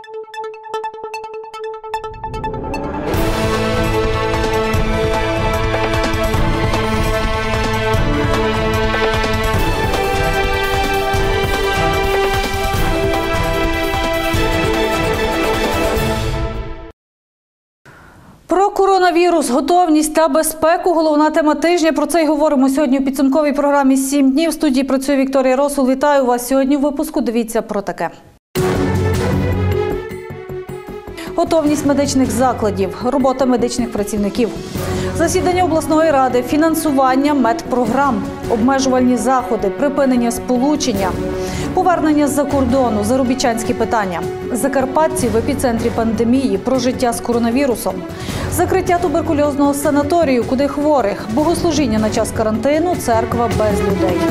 Про коронавірус, готовність та безпеку – головна тема тижня. Про це й говоримо сьогодні у підсумковій програмі «7 днів». В студії працює Вікторія Росул. Вітаю вас. Сьогодні у випуску дивіться про таке. Готовність медичних закладів, робота медичних працівників, засідання обласної ради, фінансування медпрограм, обмежувальні заходи, припинення сполучення, повернення з-за кордону, заробітчанські питання, закарпатці в епіцентрі пандемії, про життя з коронавірусом, закриття туберкульозного санаторію, куди хворих, богослужіння на час карантину, церква без людей.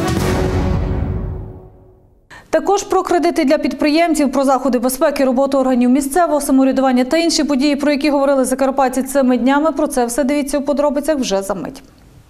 Також про кредити для підприємців, про заходи безпеки, роботу органів місцевого самоврядування та інші події, про які говорили закарпатці цими днями. Про це все дивіться у подробицях вже за мить.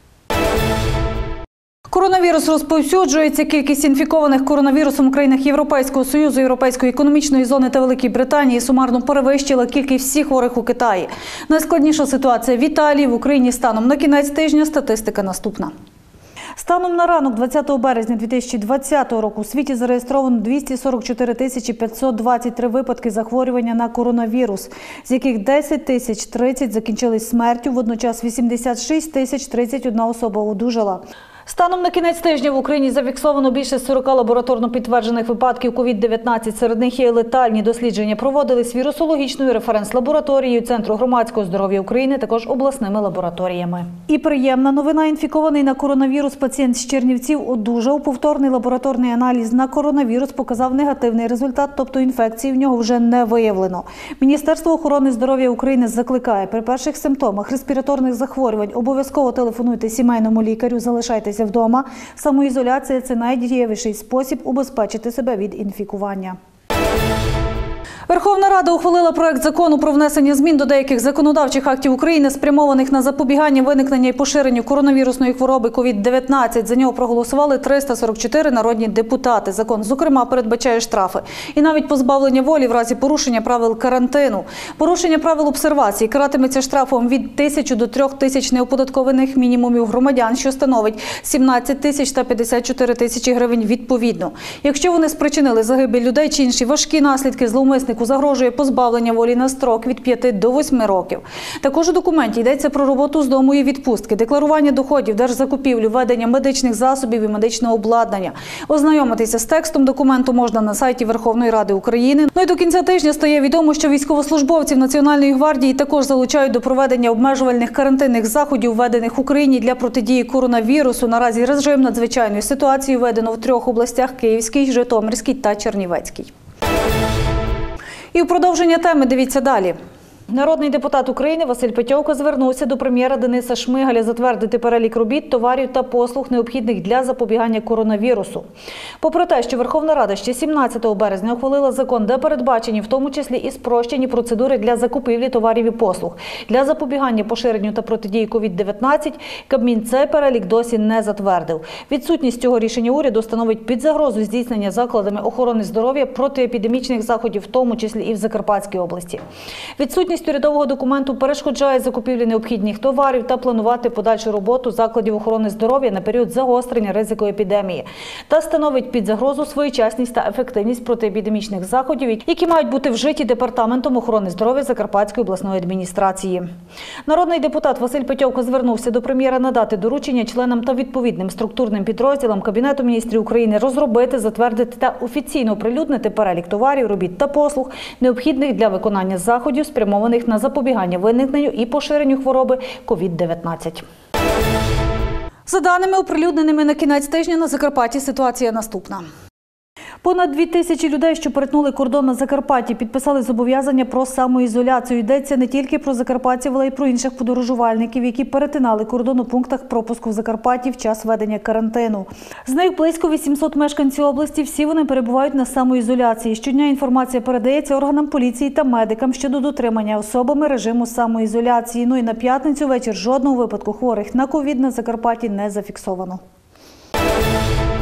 Коронавірус розповсюджується. Кількість інфікованих коронавірусом у країнах Європейського Союзу, Європейської економічної зони та Великій Британії сумарно перевищила кількість всіх хворих у Китаї. Найскладніша ситуація в Італії, в Україні станом на кінець тижня статистика наступна. Станом на ранок 20 березня 2020 року у світі зареєстровано 244 523 випадки захворювання на коронавірус, з яких 10 030 закінчились смертю, водночас 86 031 особа одужала. Станом на кінець тижня в Україні зафіксовано більше 40 лабораторно підтверджених випадків COVID-19. Серед них є летальні. Дослідження проводились вірусологічною референс-лабораторією Центру громадського здоров'я України, також обласними лабораторіями. І приємна новина. Інфікований на коронавірус пацієнт з Чернівців одужав. Повторний лабораторний аналіз на коронавірус показав негативний результат, тобто інфекції в нього вже не виявлено. Міністерство охорони здоров'я України закликає: при перших симптомах респіраторних захворювань обов'язково телефонуйте сімейному лікарю, залишайтеся вдома. Самоізоляція – це найдієвіший спосіб убезпечити себе від інфікування. Верховна Рада ухвалила проект закону про внесення змін до деяких законодавчих актів України, спрямованих на запобігання виникнення і поширенню коронавірусної хвороби COVID-19. За нього проголосували 344 народні депутати. Закон, зокрема, передбачає штрафи і навіть позбавлення волі в разі порушення правил карантину. Порушення правил обсервації каратиметься штрафом від 1000 до 3000 неоподаткованих мінімумів громадян, що становить 17 тисяч та 54 тисячі гривень відповідно. Якщо вони спричинили загибель людей чи інші важкі наслідки, зловмиснику загрожує позбавлення волі на строк від 5 до 8 років. Також у документі йдеться про роботу з дому і відпустки, декларування доходів, держзакупівлю, ведення медичних засобів і медичного обладнання. Ознайомитися з текстом документу можна на сайті Верховної Ради України. Ну і до кінця тижня стає відомо, що військовослужбовців Національної гвардії також залучають до проведення обмежувальних карантинних заходів, введених в Україні для протидії коронавірусу. Наразі режим надзвичайної ситуації введено в 3 областях – Київській, Житомирській та Чернівецькій. І в продовження теми дивіться далі. Народний депутат України Василь Петьовка звернувся до прем'єра Дениса Шмигаля затвердити перелік робіт, товарів та послуг, необхідних для запобігання коронавірусу. Попри те, що Верховна Рада ще 17 березня ухвалила закон, де передбачені в тому числі і спрощені процедури для закупівлі товарів і послуг. Для запобігання поширенню та протидії COVID-19 Кабмін цей перелік досі не затвердив. Відсутність цього рішення уряду становить під загрозу здійснення закладами охорони здоров'я протиепідемічних заходів, в тому числі і в Закарпатській області. Відсутність урядового документу перешкоджає закупівлі необхідних товарів та планувати подальшу роботу закладів охорони здоров'я на період загострення ризику епідемії. Та становить під загрозу своєчасність та ефективність протиепідемічних заходів, які мають бути вжиті Департаментом охорони здоров'я Закарпатської обласної адміністрації. Народний депутат Василь Петьовка звернувся до прем'єра надати доручення членам та відповідним структурним підрозділам Кабінету міністрів України розробити, затвердити та офіційно оприлюднити перелік товарів, робіт та послуг, необхідних для виконання заходів, спрямованих на запобігання виникненню і поширенню хвороби COVID-19. За даними, оприлюдненими на кінець тижня, на Закарпатті ситуація наступна. Понад 2000 людей, що перетнули кордон на Закарпатті, підписали зобов'язання про самоізоляцію. Йдеться не тільки про закарпатців, але й про інших подорожувальників, які перетинали кордон у пунктах пропуску в Закарпатті в час введення карантину. З них близько 800 мешканців області, всі вони перебувають на самоізоляції. Щодня інформація передається органам поліції та медикам щодо дотримання особами режиму самоізоляції. Ну і на п'ятницю вечір жодного випадку хворих на ковід на Закарпатті не зафіксовано.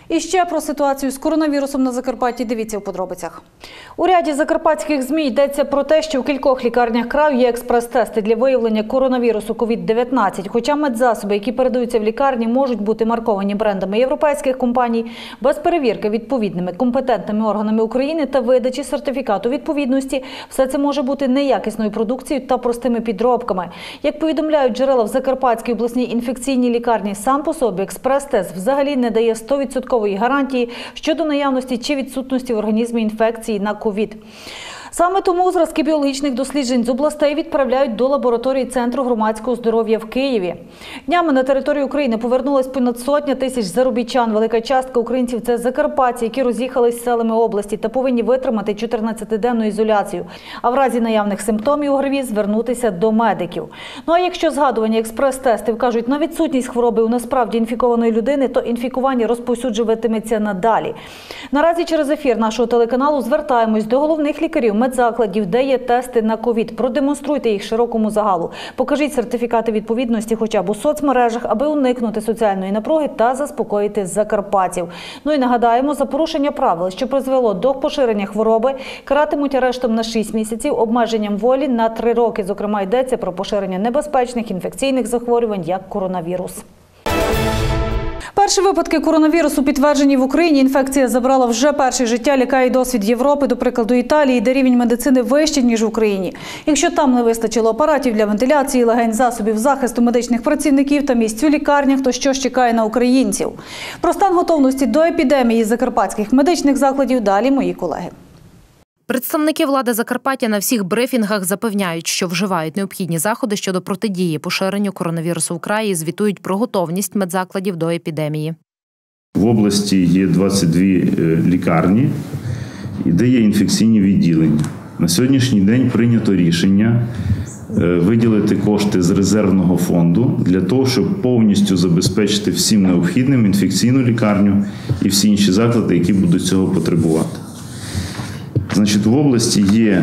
І ще про ситуацію з коронавірусом на Закарпатті дивіться у подробицях. У ряді закарпатських ЗМІ йдеться про те, що в кількох лікарнях краю є експрес-тести для виявлення коронавірусу COVID-19. Хоча медзасоби, які передаються в лікарні, можуть бути марковані брендами європейських компаній, без перевірки відповідними компетентними органами України та видачі сертифікату відповідності, все це може бути неякісною продукцією та простими підробками. Як повідомляють джерела в Закарпатській обласній інфекційній лікарні, сам по собі експрес-тест взагалі не дає 100% гарантії щодо наявності чи відсутності в організмі інфекції на ковід. Саме тому зразки біологічних досліджень з областей відправляють до лабораторії Центру громадського здоров'я в Києві. Днями на територію України повернулось понад 100 тисяч заробітчан. Велика частка українців – це закарпатці, які роз'їхались селами області та повинні витримати 14-денну ізоляцію. А в разі наявних симптомів у ГРВІ звернутися до медиків. Ну а якщо згадувані експрес-тести вкажуть на відсутність хвороби у насправді інфікованої людини, то інфікування розповсюджуватиметься надалі. Наразі через ефір нашого телеканалу звертаємось до головних лікарів медзакладів, де є тести на ковід. Продемонструйте їх широкому загалу. Покажіть сертифікати відповідності хоча б у соцмережах, аби уникнути соціальної напруги та заспокоїти закарпатців. Ну і нагадаємо, за порушення правил, що призвело до поширення хвороби, каратимуть арештом на 6 місяців, обмеженням волі на 3 роки. Зокрема, йдеться про поширення небезпечних інфекційних захворювань, як коронавірус. Перші випадки коронавірусу підтверджені в Україні. Інфекція забрала вже перше життя, лякає досвід Європи, до прикладу Італії, де рівень медицини вищий, ніж в Україні. Якщо там не вистачило апаратів для вентиляції, легень, засобів захисту медичних працівників та місць у лікарнях, то що ж чекає на українців? Про стан готовності до епідемії закарпатських медичних закладів далі мої колеги. Представники влади Закарпаття на всіх брифінгах запевняють, що вживають необхідні заходи щодо протидії поширенню коронавірусу в краї і звітують про готовність медзакладів до епідемії. В області є 22 лікарні, де є інфекційні відділення. На сьогоднішній день прийнято рішення виділити кошти з резервного фонду для того, щоб повністю забезпечити всім необхідним інфекційну лікарню і всі інші заклади, які будуть цього потребувати. Значить, в області є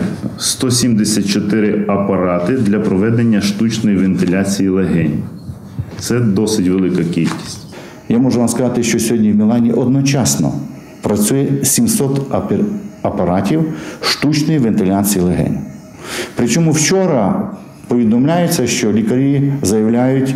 174 апарати для проведення штучної вентиляції легень. Це досить велика кількість. Я можу вам сказати, що сьогодні в Мілані одночасно працює 700 апаратів штучної вентиляції легень. Причому вчора повідомляється, що лікарі заявляють,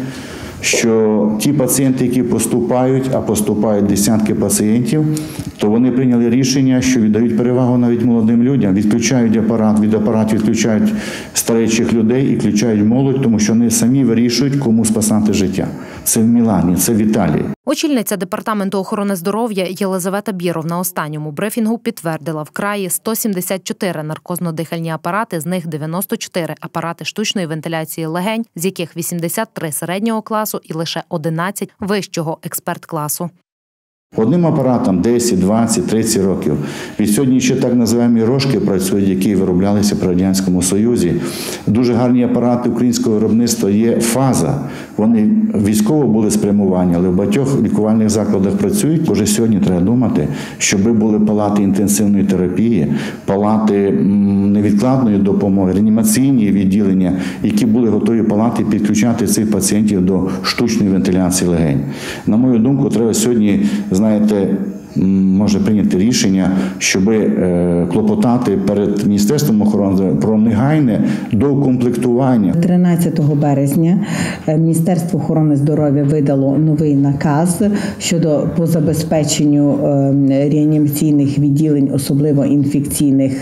що ті пацієнти, які поступають, а поступають десятки пацієнтів, то вони прийняли рішення, що віддають перевагу навіть молодим людям, відключають апарат, від апаратів відключають старічих людей і включають молодь, тому що вони самі вирішують, кому спасати життя. Це в Мілані, це в Італії. Очільниця Департаменту охорони здоров'я Єлизавета Біров на останньому брифінгу підтвердила, в краї 174 наркозно-дихальні апарати, з них 94 апарати штучної вентиляції легень, з яких 83 середнього класу і лише 11 вищого експерт-класу. Одним апаратом 10, 20, 30 років. Від сьогодні ще так називаємо рожки працюють, які вироблялися при Радянському Союзі. Дуже гарні апарати українського виробництва є «Фаза». Вони військово були спрямовані, але в багатьох лікувальних закладах працюють. Вже сьогодні треба думати, щоб були палати інтенсивної терапії, палати невідкладної допомоги, реанімаційні відділення, які були готові палати підключати цих пацієнтів до штучної вентиляції легень. На мою думку, треба сьогодні, знаєте, може прийняти рішення, щоб клопотати перед Міністерством охорони здоров'я про негайне доукомплектування. 13 березня Міністерство охорони здоров'я видало новий наказ щодо по забезпеченню реанімаційних відділень, особливо інфекційних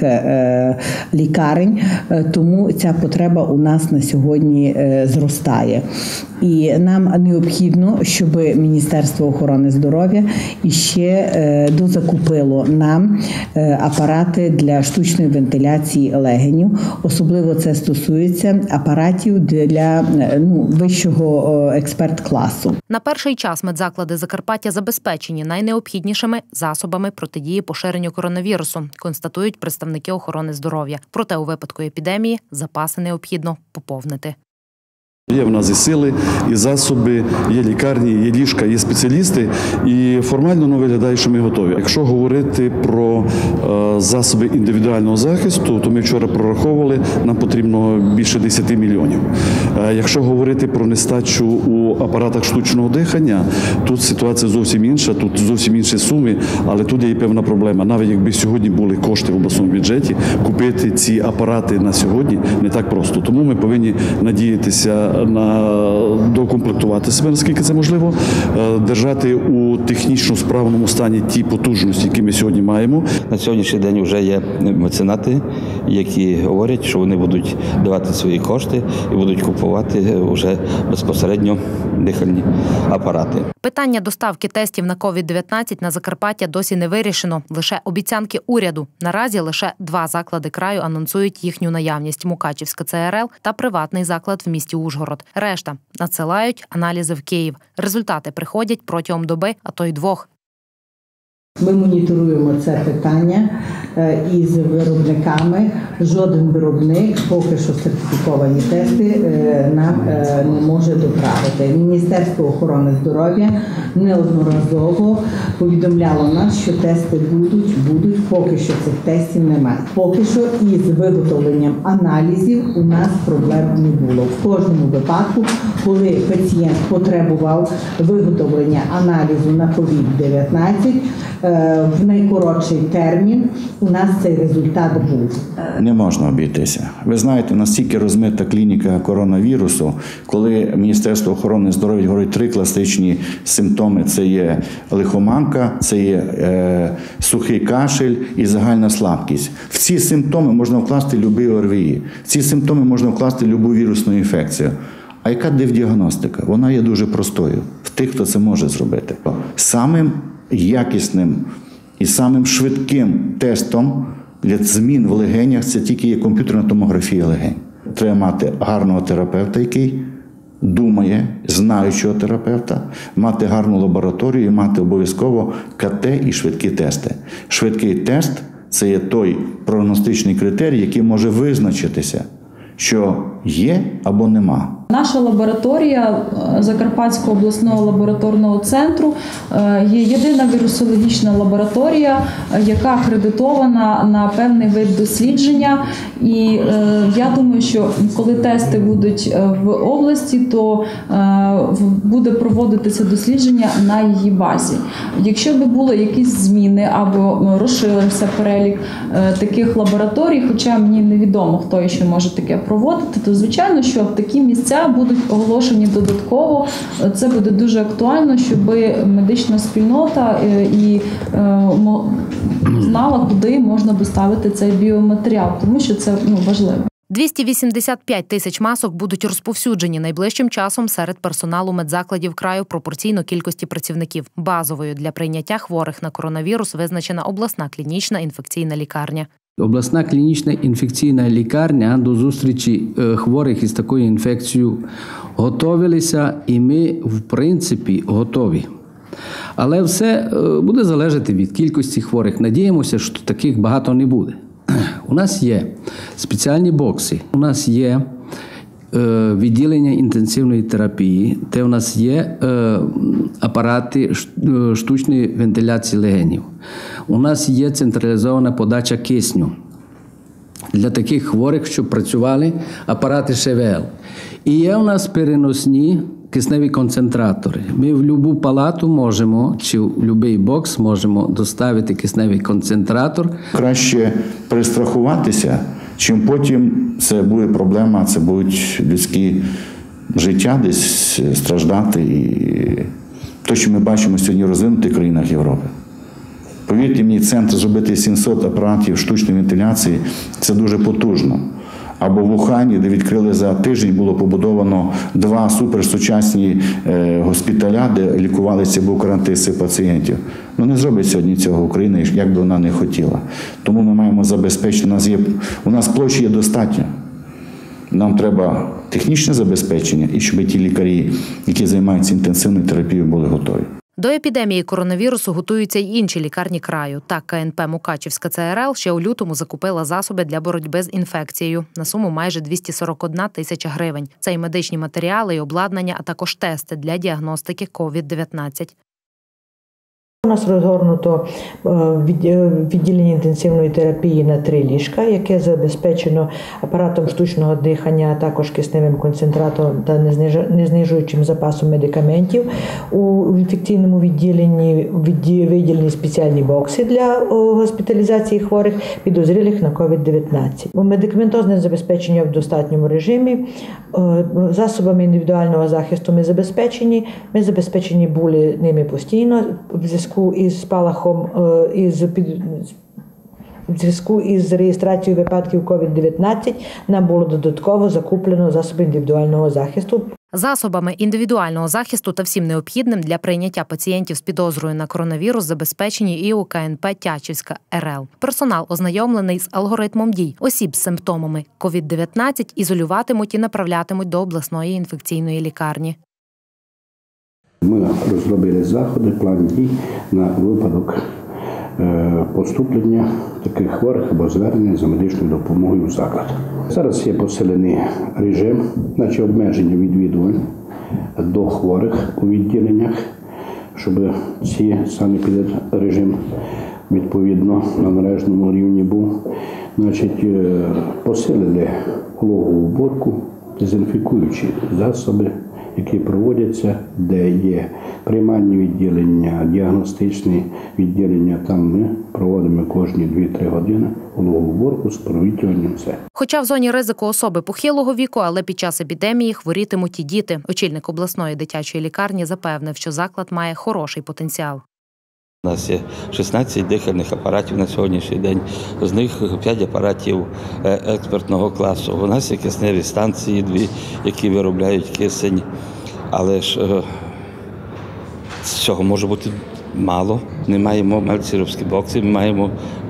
лікарень, тому ця потреба у нас на сьогодні зростає. І нам необхідно, щоб Міністерство охорони здоров'я іще дозакупило нам апарати для штучної вентиляції легенів. Особливо це стосується апаратів для вищого експерт-класу. На перший час медзаклади Закарпаття забезпечені найнеобхіднішими засобами протидії поширенню коронавірусу, констатують представники охорони здоров'я. Проте у випадку епідемії запаси необхідно поповнити. Є в нас і сили, і засоби, є лікарні, є ліжка, є спеціалісти, і формально виглядає, що ми готові. Якщо говорити про засоби індивідуального захисту, то ми вчора прораховували, нам потрібно більше 10 мільйонів. Якщо говорити про нестачу у апаратах штучного дихання, тут ситуація зовсім інша, тут зовсім інші суми, але тут є і певна проблема. Навіть якби сьогодні були кошти в обласному бюджеті, купити ці апарати на сьогодні не так просто. Тому ми повинні надіятися докомплектувати себе, наскільки це можливо, держати у технічно справному стані ті потужності, які ми сьогодні маємо. На сьогоднішній день вже є меценати, які говорять, що вони будуть давати свої кошти і будуть купувати вже безпосередньо дихальні апарати. Питання доставки тестів на COVID-19 на Закарпаття досі не вирішено. Лише обіцянки уряду. Наразі лише 2 заклади краю анонсують їхню наявність – Мукачівська ЦРЛ та приватний заклад в місті Ужгород. Решта надсилають аналізи в Київ. Результати приходять протягом доби, а то й 2. Ми моніторуємо це питання із виробниками. Жоден виробник поки що сертифіковані тести нам не може доправити. Міністерство охорони здоров'я неодноразово повідомляло нас, що тести будуть, поки що цих тестів немає. Поки що із виготовленням аналізів у нас проблем не було. В кожному випадку, коли пацієнт потребував виготовлення аналізу на COVID-19, в найкоротший термін у нас цей результат був. Не можна обійтися. Ви знаєте, настільки розмита клініка коронавірусу, коли Міністерство охорони здоров'я говорить 3 класичні симптоми. Це є лихоманка, це є сухий кашель і загальна слабкість. В ці симптоми можна вкласти будь-який ОРВІ. В ці симптоми можна вкласти будь-яку вірусну інфекцію. А яка дивдіагностика? Вона є дуже простою в тих, хто це може зробити. Самим якісним і самим швидким тестом для змін в легенях це тільки є комп'ютерна томографія легень. Треба мати гарного терапевта, який думає, знаючого терапевта, мати гарну лабораторію і мати обов'язково КТ і швидкі тести. Швидкий тест – це є той прогностичний критерій, який може визначитися, що є або нема. Наша лабораторія Закарпатського обласного лабораторного центру є єдина вірусологічна лабораторія, яка акредитована на певний вид дослідження. І я думаю, що коли тести будуть в області, то буде проводитися дослідження на її базі. Якщо б були якісь зміни або розширився перелік таких лабораторій, хоча мені невідомо, хто ще може таке проводити, то звичайно, що такі місця будуть оголошені додатково. Це буде дуже актуально, щоб медична спільнота і знала, куди можна доставити цей біоматеріал, тому що це важливо. 285 тисяч масок будуть розповсюджені найближчим часом серед персоналу медзакладів краю пропорційно кількості працівників. Базовою для прийняття хворих на коронавірус визначена обласна клінічна інфекційна лікарня. Обласна клінічна інфекційна лікарня до зустрічі хворих із такою інфекцією готувалися, і ми, в принципі, готові. Але все буде залежати від кількості хворих. Надіємося, що таких багато не буде. У нас є спеціальні бокси, у нас є відділення інтенсивної терапії, де у нас є апарати штучної вентиляції легенів. У нас є централізована подача кисню для таких хворих, щоб працювали апарати ШВЛ. І є у нас переносні кисневі концентратори. Ми в будь-яку палату можемо, чи в будь-який бокс можемо доставити кисневий концентратор. Краще перестрахуватися, чим потім це буде проблема, це будуть людські життя десь страждати. І те, що ми бачимо сьогодні в розвинутих країнах Європи. Повірте мені, центр зробити 700 апаратів штучної вентиляції – це дуже потужно. Або в Ухані, де відкрили за тиждень, було побудовано 2 суперсучасні госпіталя, де лікувалися букарантиси пацієнтів. Не зробить сьогодні цього Україна, як би вона не хотіла. Тому ми маємо забезпечити, у нас площі є достатньо. Нам треба технічне забезпечення, і щоб ті лікарі, які займаються інтенсивною терапією, були готові. До епідемії коронавірусу готуються й інші лікарні краю. Так, КНП «Мукачівська ЦРЛ» ще у лютому закупила засоби для боротьби з інфекцією на суму майже 241 тисяча гривень. Це й медичні матеріали, і обладнання, а також тести для діагностики COVID-19. У нас розгорнуто відділення інтенсивної терапії на 3 ліжка, яке забезпечено апаратом штучного дихання, а також кисневим концентратом та незнижуючим запасом медикаментів. У інфекційному відділенні виділені спеціальні бокси для госпіталізації хворих, підозрілих на COVID-19. Медикаментозне забезпечення в достатньому режимі. Засобами індивідуального захисту ми забезпечені були ними постійно в зв'язку із спалахом, в зв'язку із реєстрацією випадків COVID-19 нам було додатково закуплено засоби індивідуального захисту. Засобами індивідуального захисту та всім необхідним для прийняття пацієнтів з підозрою на коронавірус забезпечені і у КНП «Тячівська РЛ». Персонал ознайомлений з алгоритмом дій. Осіб з симптомами COVID-19 ізолюватимуть і направлятимуть до обласної інфекційної лікарні. Ми розробили заходи, план дій на випадок поступлення таких хворих або звернення за медичною допомогою в заклад. Зараз є посилений режим, значить обмеження відвідувань до хворих у відділеннях, щоб ці санепідрежим відповідно на належному рівні був. Значить, посилили вологу уборку, дезінфікуючі засоби, які проводяться, де є приймальні відділення, діагностичні відділення. Там ми проводимо кожні 2-3 години вологу уборку з провітрюванням все. Хоча в зоні ризику особи похилого віку, але під час епідемії хворітимуть і діти. Очільник обласної дитячої лікарні запевнив, що заклад має хороший потенціал. У нас є 16 дихальних апаратів на сьогоднішній день, з них 5 апаратів експертного класу. У нас є кисневі станції 2, які виробляють кисень, але ж цього може бути мало. Ми маємо мельцерівські бокси, ми маємо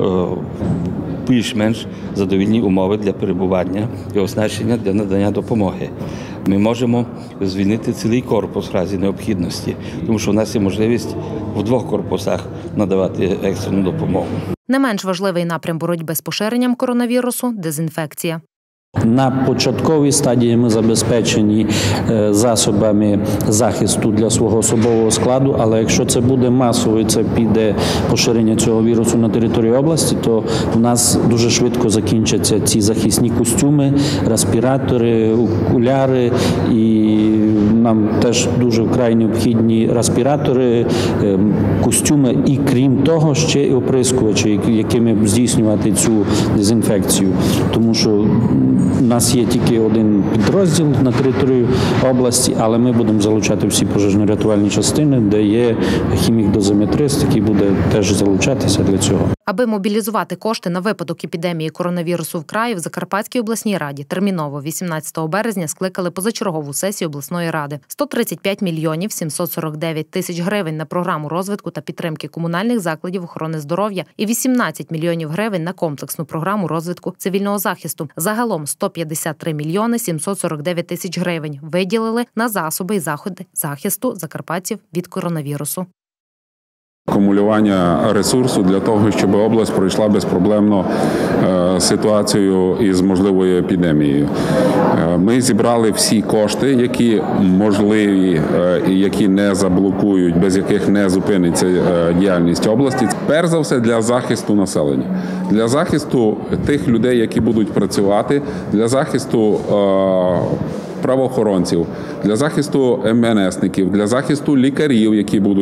більш-менш задовільні умови для перебування і оснащення для надання допомоги. Ми можемо звільнити цілий корпус в разі необхідності, тому що у нас є можливість в 2 корпусах надавати екстрену допомогу. Не менш важливий напрям боротьби з поширенням коронавірусу – дезінфекція. На початковій стадії ми забезпечені засобами захисту для свого особового складу, але якщо це буде масово і це піде поширення цього вірусу на території області, то у нас дуже швидко закінчаться ці захисні костюми, респіратори, окуляри, і нам теж дуже вкрай необхідні респіратори, костюми і, крім того, ще й оприскувачі, якими здійснювати цю дезінфекцію. Тому що у нас є тільки один підрозділ на території області, але ми будемо залучати всі пожежно-рятувальні частини, де є хімік-дозиметрист, який буде теж залучатися для цього. Аби мобілізувати кошти на випадок епідемії коронавірусу в краї, в Закарпатській обласній раді терміново 18 березня скликали позачергову сесію обласної ради. 135 мільйонів 749 тисяч гривень на програму розвитку та підтримки комунальних закладів охорони здоров'я і 18 мільйонів гривень на комплексну програму розвитку цивільного захисту. Загалом 153 мільйони 749 тисяч гривень виділили на засоби і заходи захисту закарпатців від коронавірусу. Акумулювання ресурсу для того, щоб область пройшла безпроблемно ситуацію із можливою епідемією. Ми зібрали всі кошти, які можливі і які не заблокують, без яких не зупиниться діяльність області. Перш за все для захисту населення, для захисту тих людей, які будуть працювати, для захисту правоохоронців, для захисту МНСників, для захисту лікарів,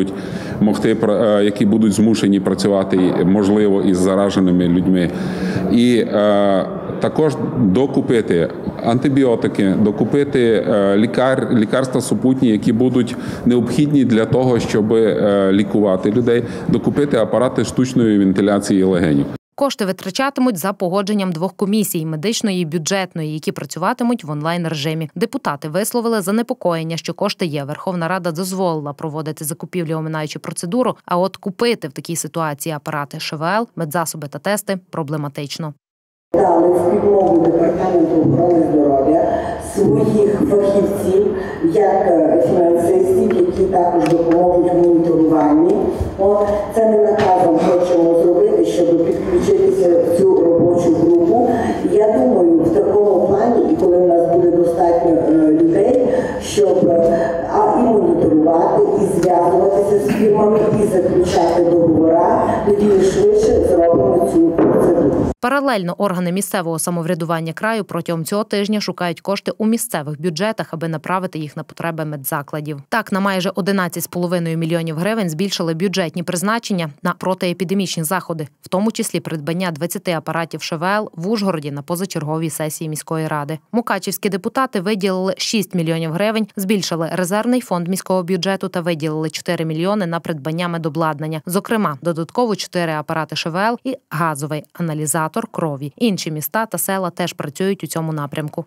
які будуть змушені працювати, можливо, із зараженими людьми. І також докупити антибіотики, докупити лікарства супутні, які будуть необхідні для того, щоб лікувати людей, докупити апарати штучної вентиляції легенів. Кошти витрачатимуть за погодженням 2 комісій – медичної і бюджетної, які працюватимуть в онлайн-режимі. Депутати висловили занепокоєння, що кошти є. Верховна Рада дозволила проводити закупівлі, оминаючи процедуру, а от купити в такій ситуації апарати ШВЛ, медзасоби та тести – проблематично. Дали в підмогу Департаменту охорони здоров'я своїх фахівців, як фінансистів, які також допоможуть в моніторуванні. Це ми наказом хочемо зробити, щоб підключитися в цю робочу групу. Я думаю, в такому плані, і коли у нас буде достатньо людей, щоб і моніторувати, і зв'язуватися з фірмами, і заключати договори, тоді ми швидше зробимо цю процедуру. Паралельно органи місцевого самоврядування краю протягом цього тижня шукають кошти у місцевих бюджетах, аби направити їх на потреби медзакладів. Так, на майже 11,5 мільйонів гривень збільшили бюджетні призначення на протиепідемічні заходи, в тому числі придбання 20 апаратів ШВЛ в Ужгороді на позачерговій сесії міської ради. Мукачівські депутати виділили 6 мільйонів гривень, збільшили резервний фонд міського бюджету та виділили 4 мільйони на придбання медобладнання. Зокрема, додатково 4 апарати ШВЛ і газовий аналізатор крові. Інші міста та села теж працюють у цьому напрямку.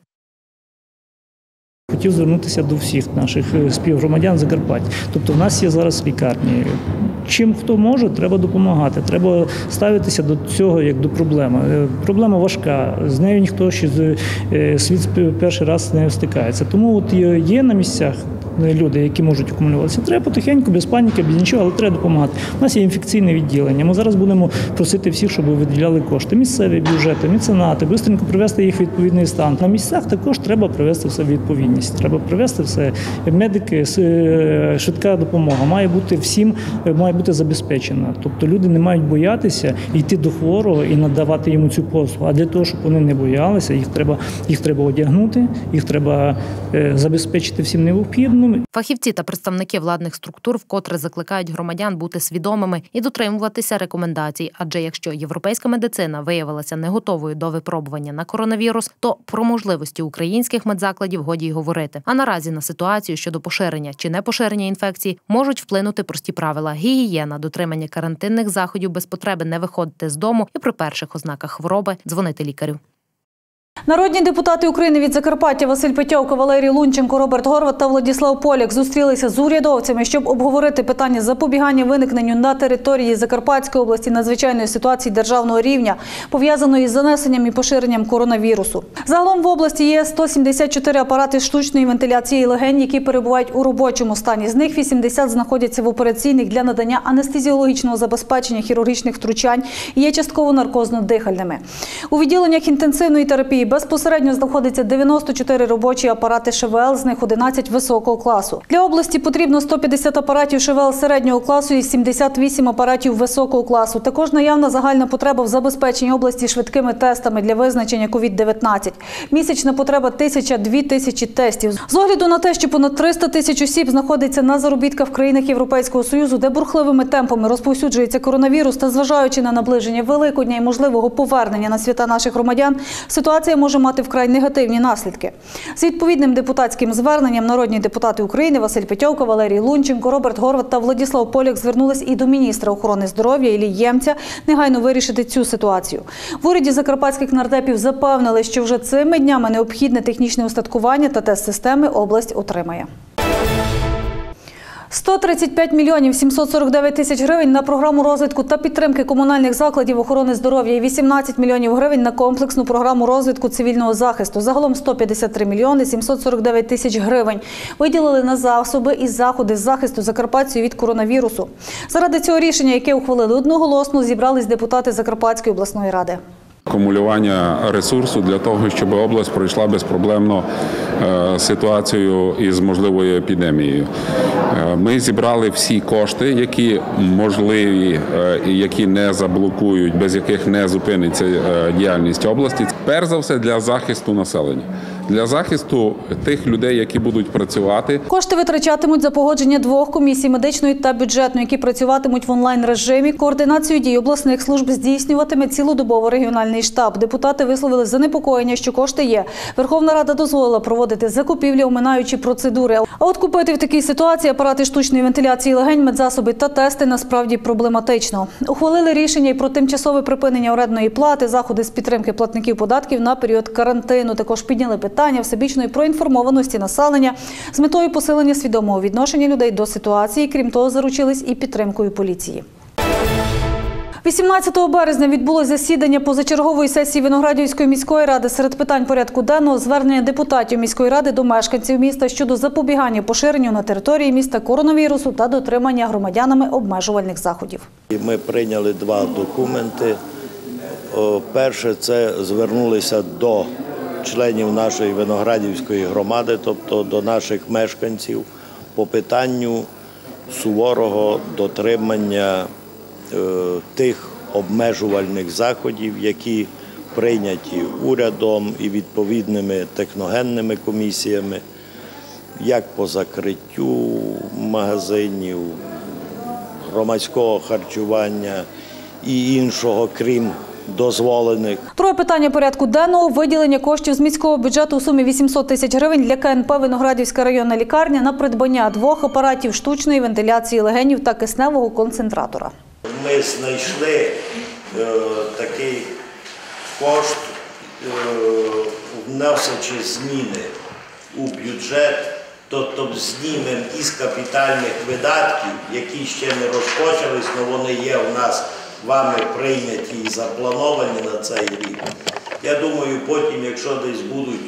Хотів звернутися до всіх наших співгромадян Закарпаття. Тобто в нас є зараз лікарні. Чим хто може, треба допомагати. Треба ставитися до цього як до проблеми. Проблема важка, з нею ніхто ще світ перший раз не стикається. Тому от є на місцях люди, які можуть акумулюватися. Треба потихеньку, без паніки, без нічого, але треба допомагати. У нас є інфекційне відділення. Ми зараз будемо просити всіх, щоб виділяли кошти. Місцеві бюджети, меценати, швидко привести їх в відповідний стан. На місцях також треба привести все в відповідність. Треба привести все. Медики, швидка допомога має бути всім, має бути забезпечена. Тобто люди не мають боятися йти до хворого і надавати йому цю послугу. А для того, щоб вони не боялися, їх треба одягнути, їх треба забезпечити всім необхідним. Фахівці та представники владних структур вкотре закликають громадян бути свідомими і дотримуватися рекомендацій. Адже якщо європейська медицина виявилася не готовою до випробування на коронавірус, то про можливості українських медзакладів годі й говорити. А наразі на ситуацію щодо поширення чи непоширення інфекції можуть вплинути прості правила: гігієна, дотримання карантинних заходів, без потреби не виходити з дому і при перших ознаках хвороби дзвонити лікарю. Народні депутати України від Закарпаття Василь Петьовка, Валерій Лунченко, Роберт Горват та Владислав Поляк зустрілися з урядовцями, щоб обговорити питання запобігання виникненню на території Закарпатської області надзвичайної ситуації державного рівня, пов'язаної з занесенням і поширенням коронавірусу. Загалом в області є 174 апарати штучної вентиляції легень, які перебувають у робочому стані. З них 80 знаходяться в операційних для надання анестезіологічного забезпечення хірургічних втручань і є частково наркозно-дихальними. У відділеннях інтенсивної терапії безпосередньо знаходиться 94 робочі апарати ШВЛ, з них 11 високого класу. Для області потрібно 150 апаратів ШВЛ середнього класу і 78 апаратів високого класу. Також наявна загальна потреба в забезпеченні області швидкими тестами для визначення COVID-19. Місячна потреба 1000-2000 тестів. З огляду на те, що понад 300 тисяч осіб знаходиться на заробітках в країнах Європейського Союзу, де бурхливими темпами розповсюджується коронавірус, та зважаючи на наближення Великодня і можливого повернення на свята наших громадян, ситуація може мати вкрай негативні наслідки. З відповідним депутатським зверненням народні депутати України Василь Петьовка, Валерій Лунченко, Роберт Горват та Владислав Поляк звернулись і до міністра охорони здоров'я Іллі Ємця негайно вирішити цю ситуацію. В уряді закарпатських нардепів запевнили, що вже цими днями необхідне технічне устаткування та тест-системи область отримає. 135 мільйонів 749 тисяч гривень на програму розвитку та підтримки комунальних закладів охорони здоров'я і 18 мільйонів гривень на комплексну програму розвитку цивільного захисту. Загалом 153 мільйони 749 тисяч гривень виділили на засоби і заходи з захисту Закарпатців від коронавірусу. Заради цього рішення, яке ухвалили одноголосно, зібрались депутати Закарпатської обласної ради. Акумулювання ресурсу для того, щоб область пройшла безпроблемно ситуацію із можливою епідемією. Ми зібрали всі кошти, які можливі, які не заблокують, без яких не зупиниться діяльність області. Перш за все для захисту населення. Для захисту тих людей, які будуть працювати. Кошти витрачатимуть за погодження двох комісій – медичної та бюджетної, які працюватимуть в онлайн-режимі. Координацію дій обласних служб здійснюватиме цілодобово регіональний штаб. Депутати висловили занепокоєння, що кошти є. Верховна Рада дозволила проводити закупівлі, оминаючи процедури. А от купити в такій ситуації апарати штучної вентиляції легень, медзасоби та тести насправді проблематично. Ухвалили рішення і про тимчасове припинення орендної плати, заходи з підтримки платників податків на період карантину. Також підняли питання всебічної проінформованості населення з метою посилення свідомого відношення людей до ситуації. Крім того, заручились і підтримкою поліції. 18 березня відбулося засідання позачергової сесії Виноградівської міської ради. Серед питань порядку денного – звернення депутатів міської ради до мешканців міста щодо запобігання поширенню на території міста коронавірусу та дотримання громадянами обмежувальних заходів. Ми прийняли два документи. Перше – це звернулися до членів нашої Виноградівської громади, тобто до наших мешканців, по питанню суворого дотримання тих обмежувальних заходів, які прийняті урядом і відповідними техногенними комісіями, як по закриттю магазинів, громадського харчування і іншого, крім дозволених. Друге питання порядку денного – виділення коштів з міського бюджету у сумі 800 тисяч гривень для КНП «Виноградівська районна лікарня» на придбання 2 апаратів штучної вентиляції легенів та кисневого концентратора. Ми знайшли такий кошт, вносячи зміни у бюджет, тобто знімемо із капітальних видатків, які ще не розпочались, але вони є у нас вами прийняті і заплановані на цей рік. Я думаю, потім, якщо десь будуть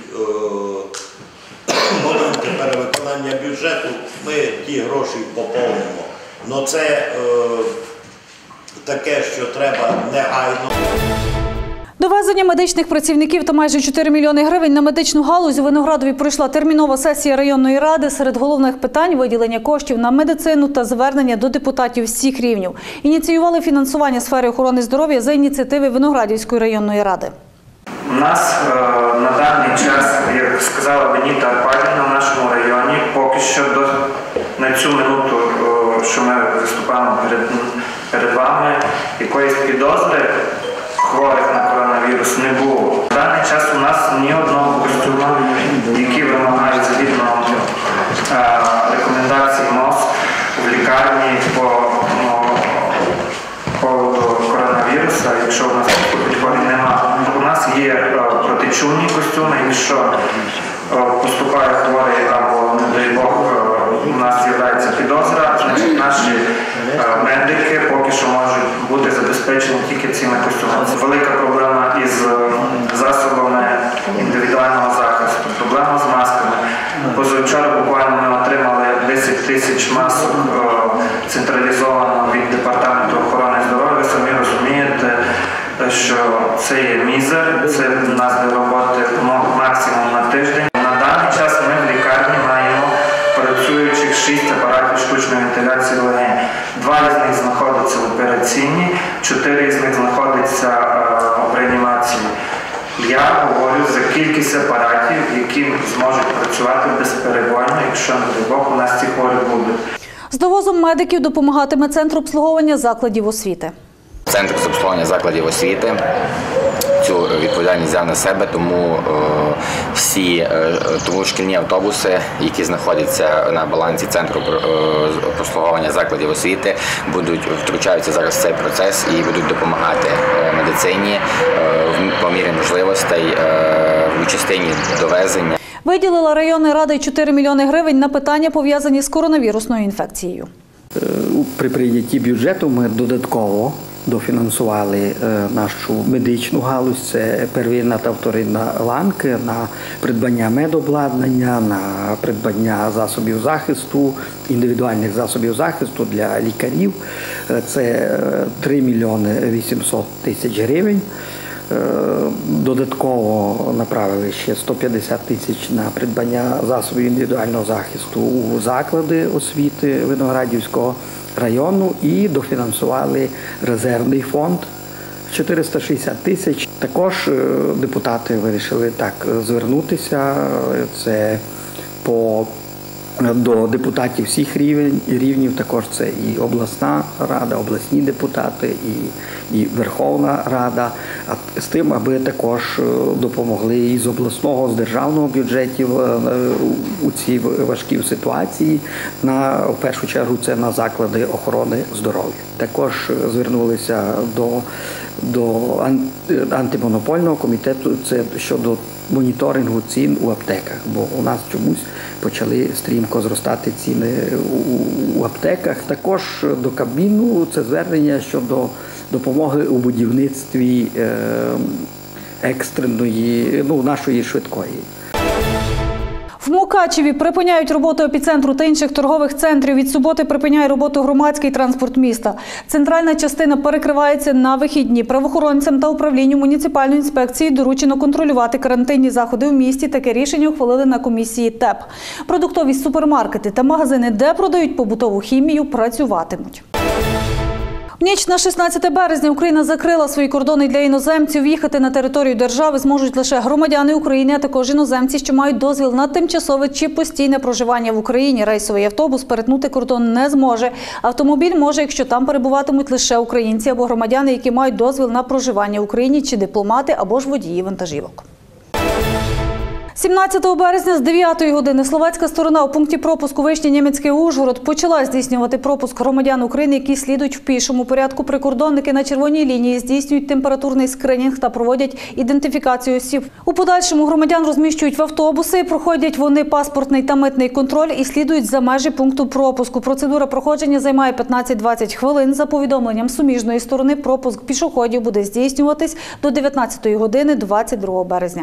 моменти перевиконання бюджету, ми ті гроші поповнимо. Но це таке, що треба негайно. Довезення медичних працівників та майже 4 мільйони гривень на медичну галузь у Виноградові пройшла термінова сесія районної ради. Серед головних питань – виділення коштів на медицину та звернення до депутатів всіх рівнів. Ініціювали фінансування сфери охорони здоров'я за ініціативи Виноградівської районної ради. У нас на даний час, як сказала Беніта Арпадівна, в нашому районі поки що на цю минуту, що ми виступаємо перед вами, якоїсь підозри хворих на коронавірус не було. В даний час у нас ні одного костюма, який вимагають згідно рекомендацій МОЗ в лікарні по поводу коронавіруса, якщо у нас хворих немає. У нас є протичунні костюми, якщо поступає хворий або, не дай Бог, у нас з'являється підозра, значить наші медики поки що можуть бути забезпечені тільки цими костюмами. Велика проблема із засобами індивідуального захисту, проблема з масками. Позавчора буквально ми отримали 10 тисяч масок централізовано від Департаменту охорони здоров'я. Ви самі розумієте, що це є мізер, це в нас до роботи максимум на тиждень. На даний час ми в лікарні маємо працюючих 6 апаратів штучної вентиляції легень. 2 з них знаходяться в операційній, 4 з них знаходяться в реанімації. Я говорю за кількість апаратів, які зможуть працювати безперебойно, якщо, не дай Бог, у нас ці хворі будуть. З довозом медиків допомагатиме Центр обслуговування закладів освіти. Центр з обслуговування закладів освіти цю відповідальність взяв на себе, тому шкільні автобуси, які знаходяться на балансі Центру обслуговування закладів освіти, втручаються зараз в цей процес і будуть допомагати медицині по мірі можливостей в частині довезення. Виділила районна рада й 4 мільйони гривень на питання, пов'язані з коронавірусною інфекцією. При прийнятті бюджету ми додатково дофінансували нашу медичну галузь, це первинна та вторинна ланки, на придбання медобладнання, на придбання засобів захисту, індивідуальних засобів захисту для лікарів. Це 3 мільйони 800 тисяч гривень. Додатково направили ще 150 тисяч на придбання засобів індивідуального захисту у заклади освіти Виноградівського району і дофінансували резервний фонд 460 тисяч. Також депутати вирішили так звернутися. Це до депутатів всіх рівнів, також це і обласна рада, обласні депутати, і Верховна Рада, з тим, аби також допомогли із обласного, з державного бюджетів у цій важкій ситуації, в першу чергу це на заклади охорони здоров'я. Також звернулися до антимонопольного комітету, це щодо моніторингу цін у аптеках, бо у нас чомусь почали стрімко зростати ціни у аптеках. Також до Кабміну це звернення щодо допомоги у будівництві екстреної, нашої швидкої. В Мукачеві припиняють роботу епіцентру та інших торгових центрів. Від суботи припиняє роботу громадський транспорт міста. Центральна частина перекривається на вихідні. Правоохоронцям та управлінню муніципальної інспекції доручено контролювати карантинні заходи в місті. Таке рішення ухвалили на комісії ТЕП. Продуктові супермаркети та магазини, де продають побутову хімію, працюватимуть. В ніч на 16 березня Україна закрила свої кордони для іноземців. В'їхати на територію держави зможуть лише громадяни України, а також іноземці, що мають дозвіл на тимчасове чи постійне проживання в Україні. Рейсовий автобус перетнути кордон не зможе. Автомобіль може, якщо там перебуватимуть лише українці або громадяни, які мають дозвіл на проживання в Україні, чи дипломати, або ж водії вантажівок. 17 березня з 9 години словацька сторона у пункті пропуску Вишня-Німецький-Ужгород почала здійснювати пропуск громадян України, які слідують в пішому порядку. Прикордонники на червоній лінії здійснюють температурний скринінг та проводять ідентифікацію осіб. У подальшому громадян розміщують в автобуси, проходять вони паспортний та митний контроль і слідують за межі пункту пропуску. Процедура проходження займає 15-20 хвилин. За повідомленням суміжної сторони, пропуск пішоходів буде здійснюватись до 19 години 22 березня.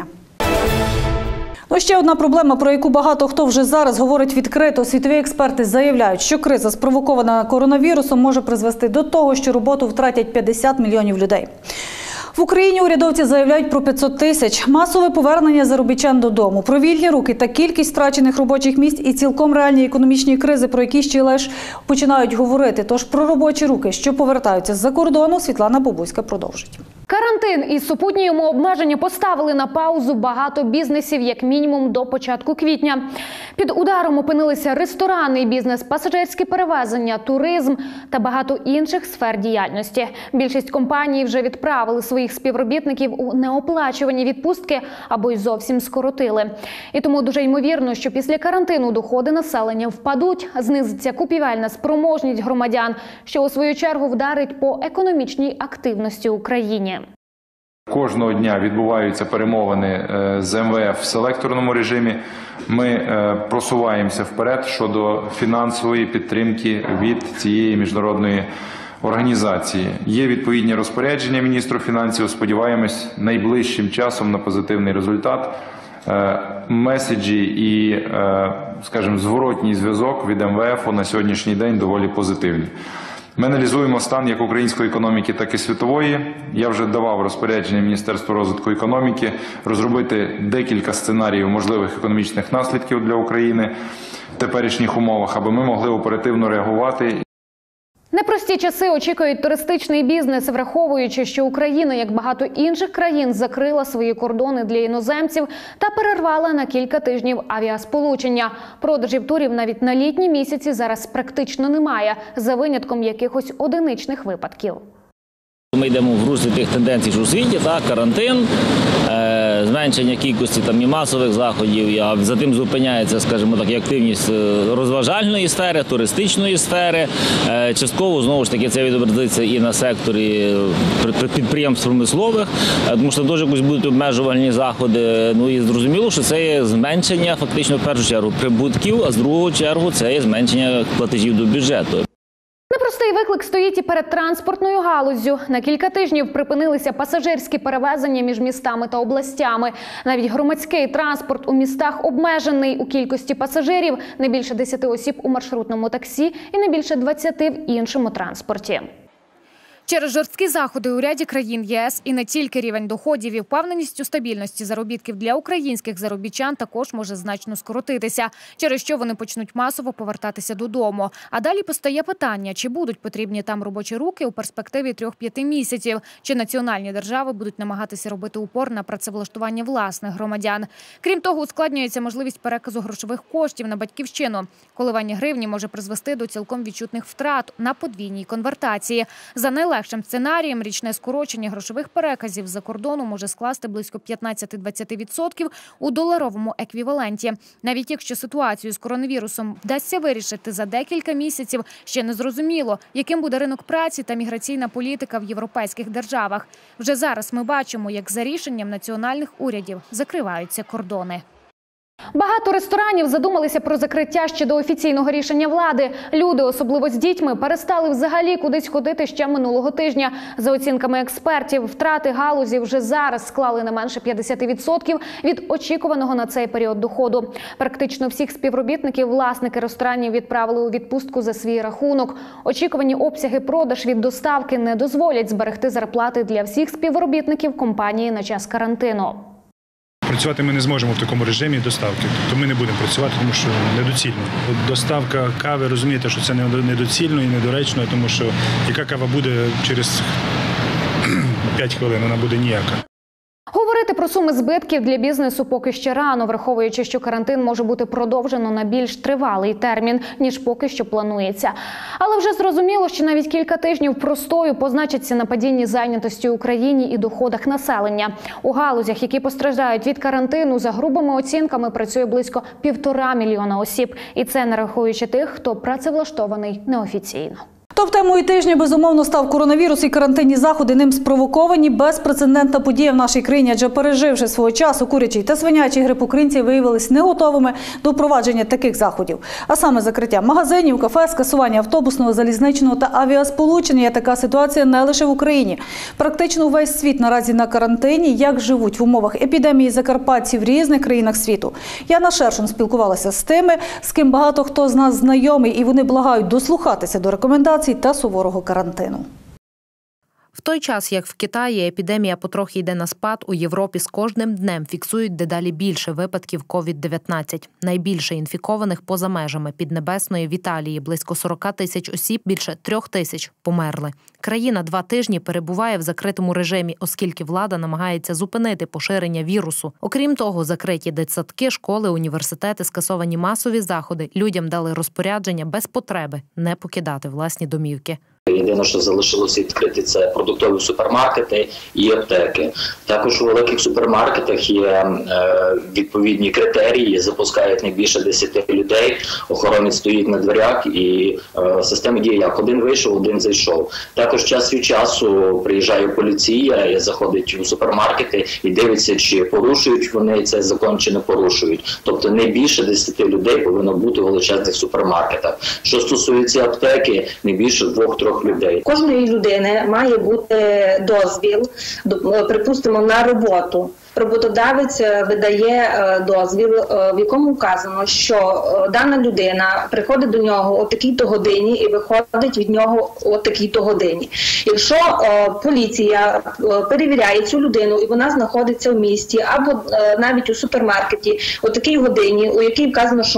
Ще одна проблема, про яку багато хто вже зараз говорить відкрито. Світові експерти заявляють, що криза, спровокована коронавірусом, може призвести до того, що роботу втратять 50 мільйонів людей. В Україні урядовці заявляють про 500 тисяч. Масове повернення заробітчан додому, про вільні руки та кількість втрачених робочих місць і цілком реальні економічні кризи, про які ще лише починають говорити. Тож про робочі руки, що повертаються з-за кордону, Світлана Бобуська продовжить. Карантин і супутні йому обмеження поставили на паузу багато бізнесів, як мінімум до початку квітня. Під ударом опинилися ресторанний бізнес, пасажирські перевезення, туризм та багато інших сфер діяльності. Більшість компаній вже відправили своїх співробітників у неоплачувані відпустки або й зовсім скоротили. І тому дуже ймовірно, що після карантину доходи населення впадуть, знизиться купівельна спроможність громадян, що у свою чергу вдарить по економічній активності України. Кожного дня відбуваються перемовини з МВФ в селекторному режимі. Ми просуваємося вперед щодо фінансової підтримки від цієї міжнародної організації. Є відповідні розпорядження міністру фінансів. Сподіваємось найближчим часом на позитивний результат. Меседжі і, скажімо, зворотній зв'язок від МВФ на сьогоднішній день доволі позитивні. Ми аналізуємо стан як української економіки, так і світової. Я вже давав розпорядження Міністерству розвитку економіки розробити декілька сценаріїв можливих економічних наслідків для України в теперішніх умовах, аби ми могли оперативно реагувати. Непрості часи очікують туристичний бізнес, враховуючи, що Україна, як багато інших країн, закрила свої кордони для іноземців та перервала на кілька тижнів авіасполучення. Продажів турів навіть на літні місяці зараз практично немає, за винятком якихось одиничних випадків. Ми йдемо в руслі тих тенденцій, що у світі, карантин, зменшення кількості і масових заходів, а за тим зупиняється, скажімо так, і активність розважальної сфери, туристичної сфери. Частково, знову ж таки, це відобразиться і на секторі підприємств промислових, тому що дуже якось будуть обмежувальні заходи. І зрозуміло, що це є зменшення, фактично, в першу чергу, прибутків, а з другого чергу це є зменшення платежів до бюджету. Непростий виклик стоїть і перед транспортною галуззю. На кілька тижнів припинилися пасажирські перевезення між містами та областями. Навіть громадський транспорт у містах обмежений у кількості пасажирів, не більше 10 осіб у маршрутному таксі і не більше 20 в іншому транспорті. Через жорсткі заходи у ряді країн ЄС і не тільки рівень доходів і впевненість у стабільності заробітків для українських заробітчан також може значно скоротитися, через що вони почнуть масово повертатися додому. А далі постає питання, чи будуть потрібні там робочі руки у перспективі 3-5 місяців, чи національні держави будуть намагатися робити упор на працевлаштування власних громадян. Крім того, ускладнюється можливість переказу грошових коштів на батьківщину. Коливання гривні може призвести до цілком відчутних втрат на подвійній конвертації. За найлегшим сценарієм річне скорочення грошових переказів з-за кордону може скласти близько 15-20% у доларовому еквіваленті. Навіть якщо ситуацію з коронавірусом вдасться вирішити за декілька місяців, ще не зрозуміло, яким буде ринок праці та міграційна політика в європейських державах. Вже зараз ми бачимо, як за рішенням національних урядів закриваються кордони. Багато ресторанів задумалися про закриття ще до офіційного рішення влади. Люди, особливо з дітьми, перестали взагалі кудись ходити ще минулого тижня. За оцінками експертів, втрати галузі вже зараз склали не менше 50% від очікуваного на цей період доходу. Практично всіх співробітників власники ресторанів відправили у відпустку за свій рахунок. Очікувані обсяги продаж від доставки не дозволять зберегти зарплати для всіх співробітників компанії на час карантину. Працювати ми не зможемо в такому режимі доставки, тобто ми не будемо працювати, тому що недоцільно. Доставка кави, розумієте, що це недоцільно і недоречно, тому що яка кава буде через 5 хвилин, вона буде ніяка. Говорити про суми збитків для бізнесу поки ще рано, враховуючи, що карантин може бути продовжено на більш тривалий термін, ніж поки що планується. Але вже зрозуміло, що навіть кілька тижнів простою позначаться на падінні зайнятості в Україні і доходах населення. У галузях, які постраждають від карантину, за грубими оцінками працює близько 1,5 мільйона осіб. І це не рахуючи тих, хто працевлаштований неофіційно. Топ-темою тижня, безумовно, став коронавірус і карантинні заходи, ним спровоковані. Безпрецедентна подія в нашій країні, адже переживши свого часу курячий та свинячий грип, українці виявилися не готовими до впровадження таких заходів. А саме закриття магазинів, кафе, скасування автобусного, залізничного та авіасполучення. Є така ситуація не лише в Україні. Практично увесь світ наразі на карантині. Як живуть в умовах епідемії закарпатці в різних країнах світу? Яна Шершун спілкувалася з тими, з ким багато хто з нас знайомий, і вони благають дослухатися до рекомендацій та суворого карантину. В той час, як в Китаї епідемія потрохи йде на спад, у Європі з кожним днем фіксують дедалі більше випадків COVID-19. Найбільше інфікованих поза межами Піднебесної в Італії – близько 40 тисяч осіб, більше 3 тисяч померли. Країна 2 тижні перебуває в закритому режимі, оскільки влада намагається зупинити поширення вірусу. Окрім того, закриті дитсадки, школи, університети, скасовані масові заходи. Людям дали розпорядження без потреби не покидати власні домівки. Єдине, що залишилося відкрити, це продуктові супермаркети і аптеки. Також у великих супермаркетах є відповідні критерії, запускають не більше 10 людей, охоронець стоїть на дверях і система діє як: один вийшов, один зайшов. Також час від часу приїжджає поліція і заходить у супермаркети і дивиться, чи порушують вони цей закон, чи не порушують. Тобто не більше 10 людей повинно бути у величезних супермаркетах. Що стосується аптеки, не більше 2-3 людей. Кожної людини має бути дозвіл, припустимо, на роботу. Роботодавець видає дозвіл, в якому вказано, що дана людина приходить до нього о такій-то годині і виходить від нього о такій-то годині. Якщо поліція перевіряє цю людину і вона знаходиться в місті або навіть у супермаркеті о такій годині, у якій вказано, що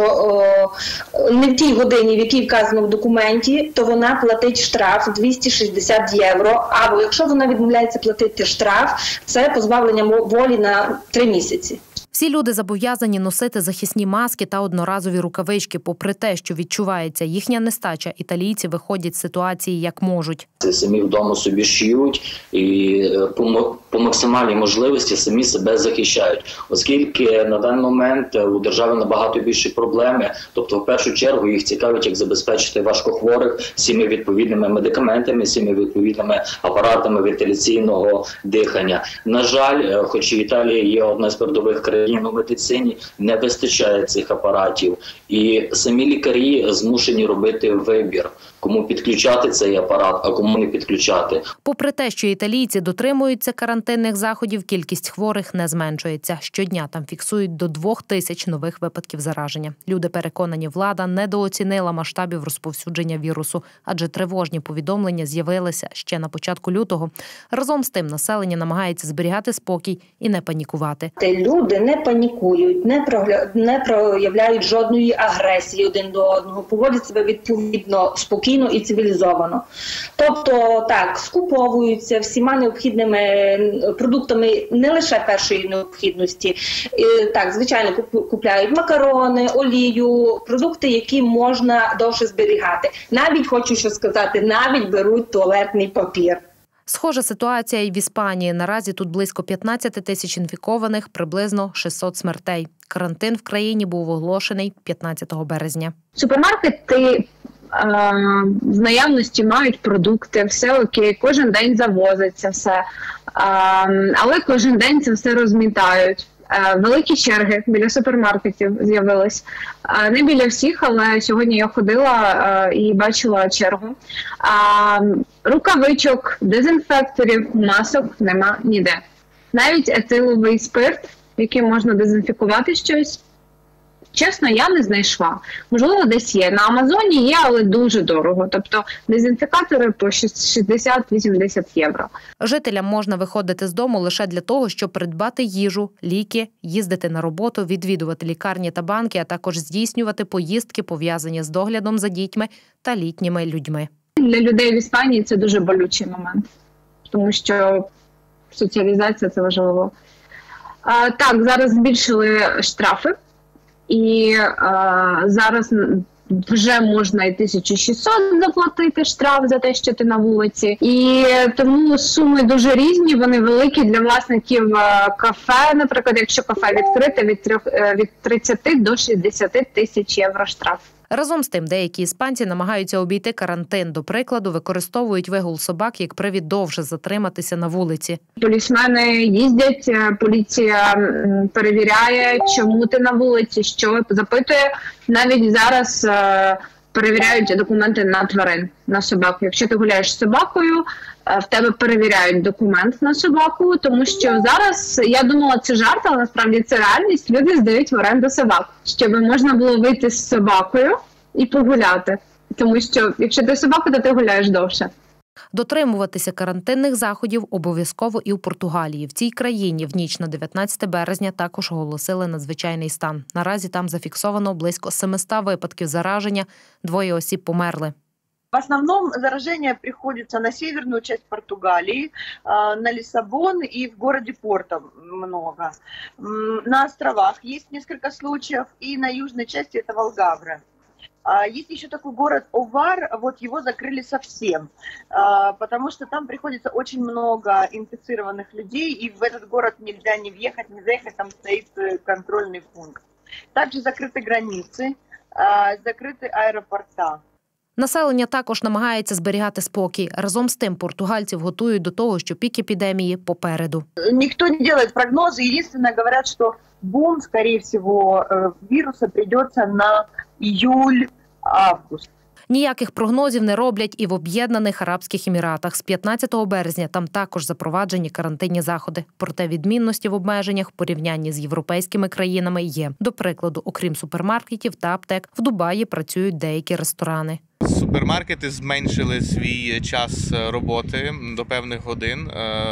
не в тій годині, в якій вказано в документі, то вона платить штраф 260 євро, або якщо вона відмовляється платити штраф, це позбавлення волі на 3 місяці. Всі люди зобов'язані носити захисні маски та одноразові рукавички. Попри те, що відчувається їхня нестача, італійці виходять з ситуації як можуть. Самі вдома собі шиють і по максимальній можливості самі себе захищають. Оскільки на даний момент у держави набагато більші проблеми, тобто в першу чергу їх цікавить, як забезпечити важкохворих всіми відповідними медикаментами, всіми відповідними апаратами вентиляційного дихання. На жаль, хоч і Італія є одна з передових країн у медицині, не вистачає цих апаратів. І самі лікарі змушені робити вибір, кому підключати цей апарат, а кому не підключати. Попри те, що італійці дотримуються карантинних заходів, кількість хворих не зменшується. Щодня там фіксують до 2 тисяч нових випадків зараження. Люди переконані, влада недооцінила масштабів розповсюдження вірусу, адже тривожні повідомлення з'явилися ще на початку лютого. Разом з тим населення намагається зберігати спокій і не панікувати. Люди не панікують, не проявляють жодної агресії один до одного, поводять себе відповідно, спокійно і цивілізовано. Тобто, так, скуповуються всіма необхідними продуктами не лише першої необхідності. Так, звичайно, купляють макарони, олію, продукти, які можна довше зберігати. Навіть, хочу що сказати, навіть беруть туалетний папір. Схожа ситуація і в Іспанії. Наразі тут близько 15 тисяч інфікованих, приблизно 600 смертей. Карантин в країні був оголошений 15 березня. Супермаркети в наявності мають продукти, все окей, кожен день завозиться все, але кожен день це все розмітають. Великі черги біля супермаркетів з'явились. Не біля всіх, але сьогодні я ходила і бачила чергу. Рукавичок, дезінфекторів, масок нема ніде. Навіть етиловий спирт, яким можна дезінфікувати щось, чесно, я не знайшла. Можливо, десь є. На Амазоні є, але дуже дорого. Тобто дезінфікатори по 60-80 євро. Жителям можна виходити з дому лише для того, щоб придбати їжу, ліки, їздити на роботу, відвідувати лікарні та банки, а також здійснювати поїздки, пов'язані з доглядом за дітьми та літніми людьми. Для людей в Іспанії це дуже болючий момент, тому що соціалізація – це важливо. Так, зараз збільшили штрафи. І зараз вже можна і 1600 заплатити штраф за те, що ти на вулиці. І тому суми дуже різні, вони великі для власників кафе. Наприклад, якщо кафе відкрите, від 30 до 60 тисяч євро штраф. Разом з тим, деякі іспанці намагаються обійти карантин. До прикладу, використовують вигул собак як привід довше затриматися на вулиці. Полісмени їздять, поліція перевіряє, чому ти на вулиці, що запитує. Навіть зараз перевіряють документи на тварин, на собаку. Якщо ти гуляєш з собакою, в тебе перевіряють документ на собаку, тому що зараз, я думала, це жарт, але насправді це реальність. Люди здають в оренду собак, щоб можна було вийти з собакою і погуляти. Тому що, якщо ти собака, то ти гуляєш довше. Дотримуватися карантинних заходів обов'язково і в Португалії. В цій країні в ніч на 19 березня також оголосили надзвичайний стан. Наразі там зафіксовано близько 700 випадків зараження, 2 осіб померли. В основном заражение приходится на северную часть Португалии, на Лиссабон и в городе Порто много. На островах есть несколько случаев, и на южной части это Алгавра. Есть еще такой город Овар, вот его закрыли совсем, потому что там приходится очень много инфицированных людей, и в этот город нельзя ни въехать, ни заехать, там стоит контрольный пункт. Также закрыты границы, закрыты аэропорта. Населення також намагається зберігати спокій. Разом з тим португальців готують до того, що пік епідемії попереду. Никто не делает прогнозы. Единственное, говорят, что бум, скорее всего, вируса придется на июль-август. Ніяких прогнозів не роблять і в Об'єднаних Арабських Еміратах. З 15 березня там також запроваджені карантинні заходи. Проте відмінності в обмеженнях в порівнянні з європейськими країнами є. До прикладу, окрім супермаркетів та аптек, в Дубаї працюють деякі ресторани. Супермаркети зменшили свій час роботи до певних годин.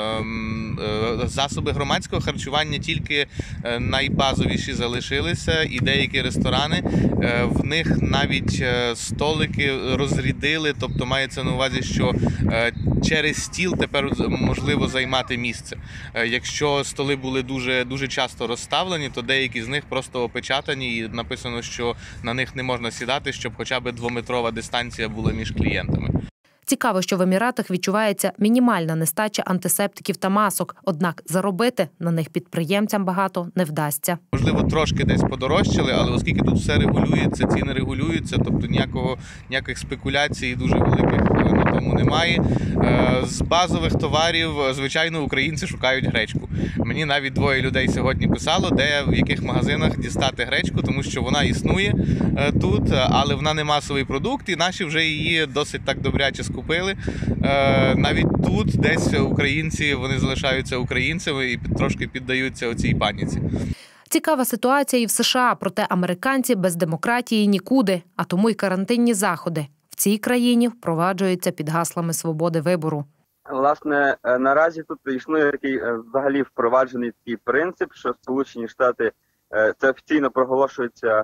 Засоби громадського харчування тільки найбазовіші залишилися, і деякі ресторани, в них навіть столики розрядили, тобто мається на увазі, що через стіл тепер можливо займати місце. Якщо столи були дуже часто розставлені, то деякі з них просто опечатані і написано, що на них не можна сідати, щоб хоча б 2-метрова дистанція була між клієнтами. Цікаво, що в Еміратах відчувається мінімальна нестача антисептиків та масок, однак заробити на них підприємцям багато не вдасться. Можливо, трошки десь подорожчали, але оскільки тут все регулюється, ціни регулюються, тобто ніяких спекуляцій дуже великих на тому немає. З базових товарів, звичайно, українці шукають гречку. Мені навіть 2 людей сьогодні писало, де в яких магазинах дістати гречку, тому що вона існує тут, але вона не масовий продукт, і наші вже її досить так добряче скупили. Навіть тут десь українці, вони залишаються українцями і трошки піддаються оцій паніці. Цікава ситуація і в США, проте американці без демократії нікуди, а тому й карантинні заходи в цій країні впроваджуються під гаслами свободи вибору. Власне, наразі тут існує такий взагалі впроваджений такий принцип, що Сполучені Штати, це офіційно проголошується